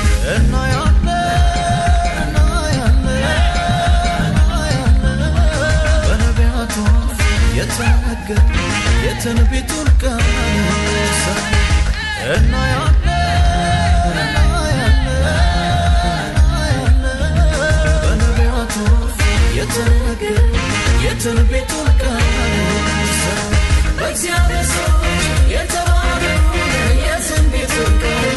C: እናያለን በነቢያቱ የተነገረ የትንቢቱን ቃል እናያለን በነቢያቱ የተነገረ የትንቢቱን ቃል በእግዚአብሔር ሰዎች የተባለው የትንቢቱን ቃል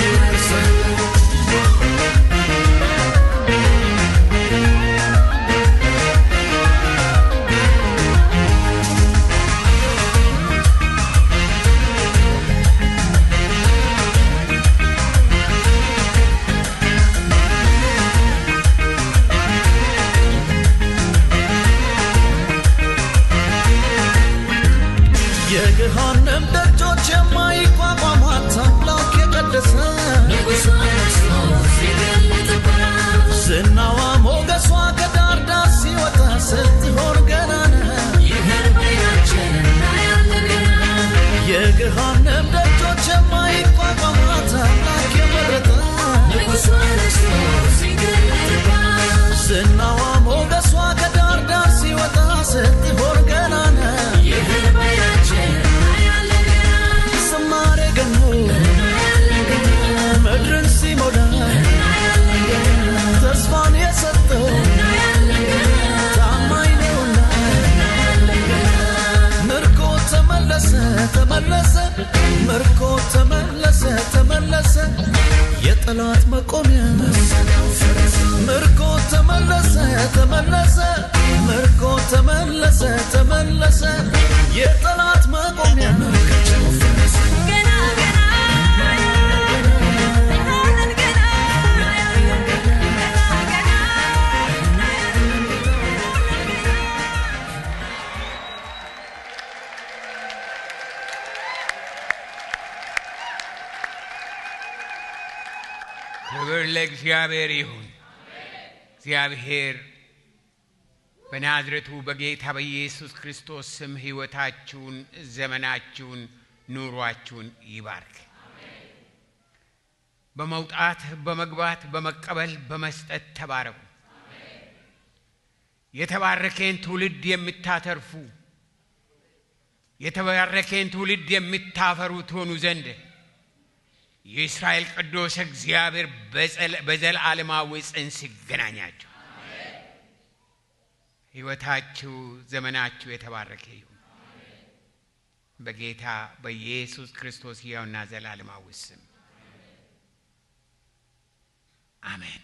C: የገሃነም ደጆች የማይቋቋሟት አምላክ የቀደሰ ዝናዋ ሞገሷ ከዳር ዳር ሲወጣ ስትሆን ገናና የገሃነም ደጆች የማይቋቋሟት አምላክ የመረጠ ዝናዋ ሞገሷ ከዳር ዳር ሲወጣ ስትሆን ገናና ምድርን ሲሞላ ተስፋን የሰጠው ታማኝ ነው ተመለሰ ምርኮ ተመለሰ የጠላት መቆሚያ ምርኮ ተመለሰ ምርኮ ተመለሰ የጠላት መቆሚያ
J: ክብር ለእግዚአብሔር ይሁን እግዚአብሔር በናዝሬቱ በጌታ በኢየሱስ ክርስቶስ ስም ሕይወታችሁን ዘመናችሁን ኑሯችሁን ይባርክ በመውጣት በመግባት በመቀበል በመስጠት ተባረኩ የተባረከን ትውልድ የምታተርፉ የተባረከን ትውልድ የምታፈሩ ትሆኑ ዘንድ የእስራኤል ቅዱስ እግዚአብሔር በዘላለማዊ ጽንስ ይገናኛችሁ ሕይወታችሁ ዘመናችሁ የተባረከ ይሁን በጌታ በኢየሱስ ክርስቶስ ሕያውና ዘላለማዊ ስም አሜን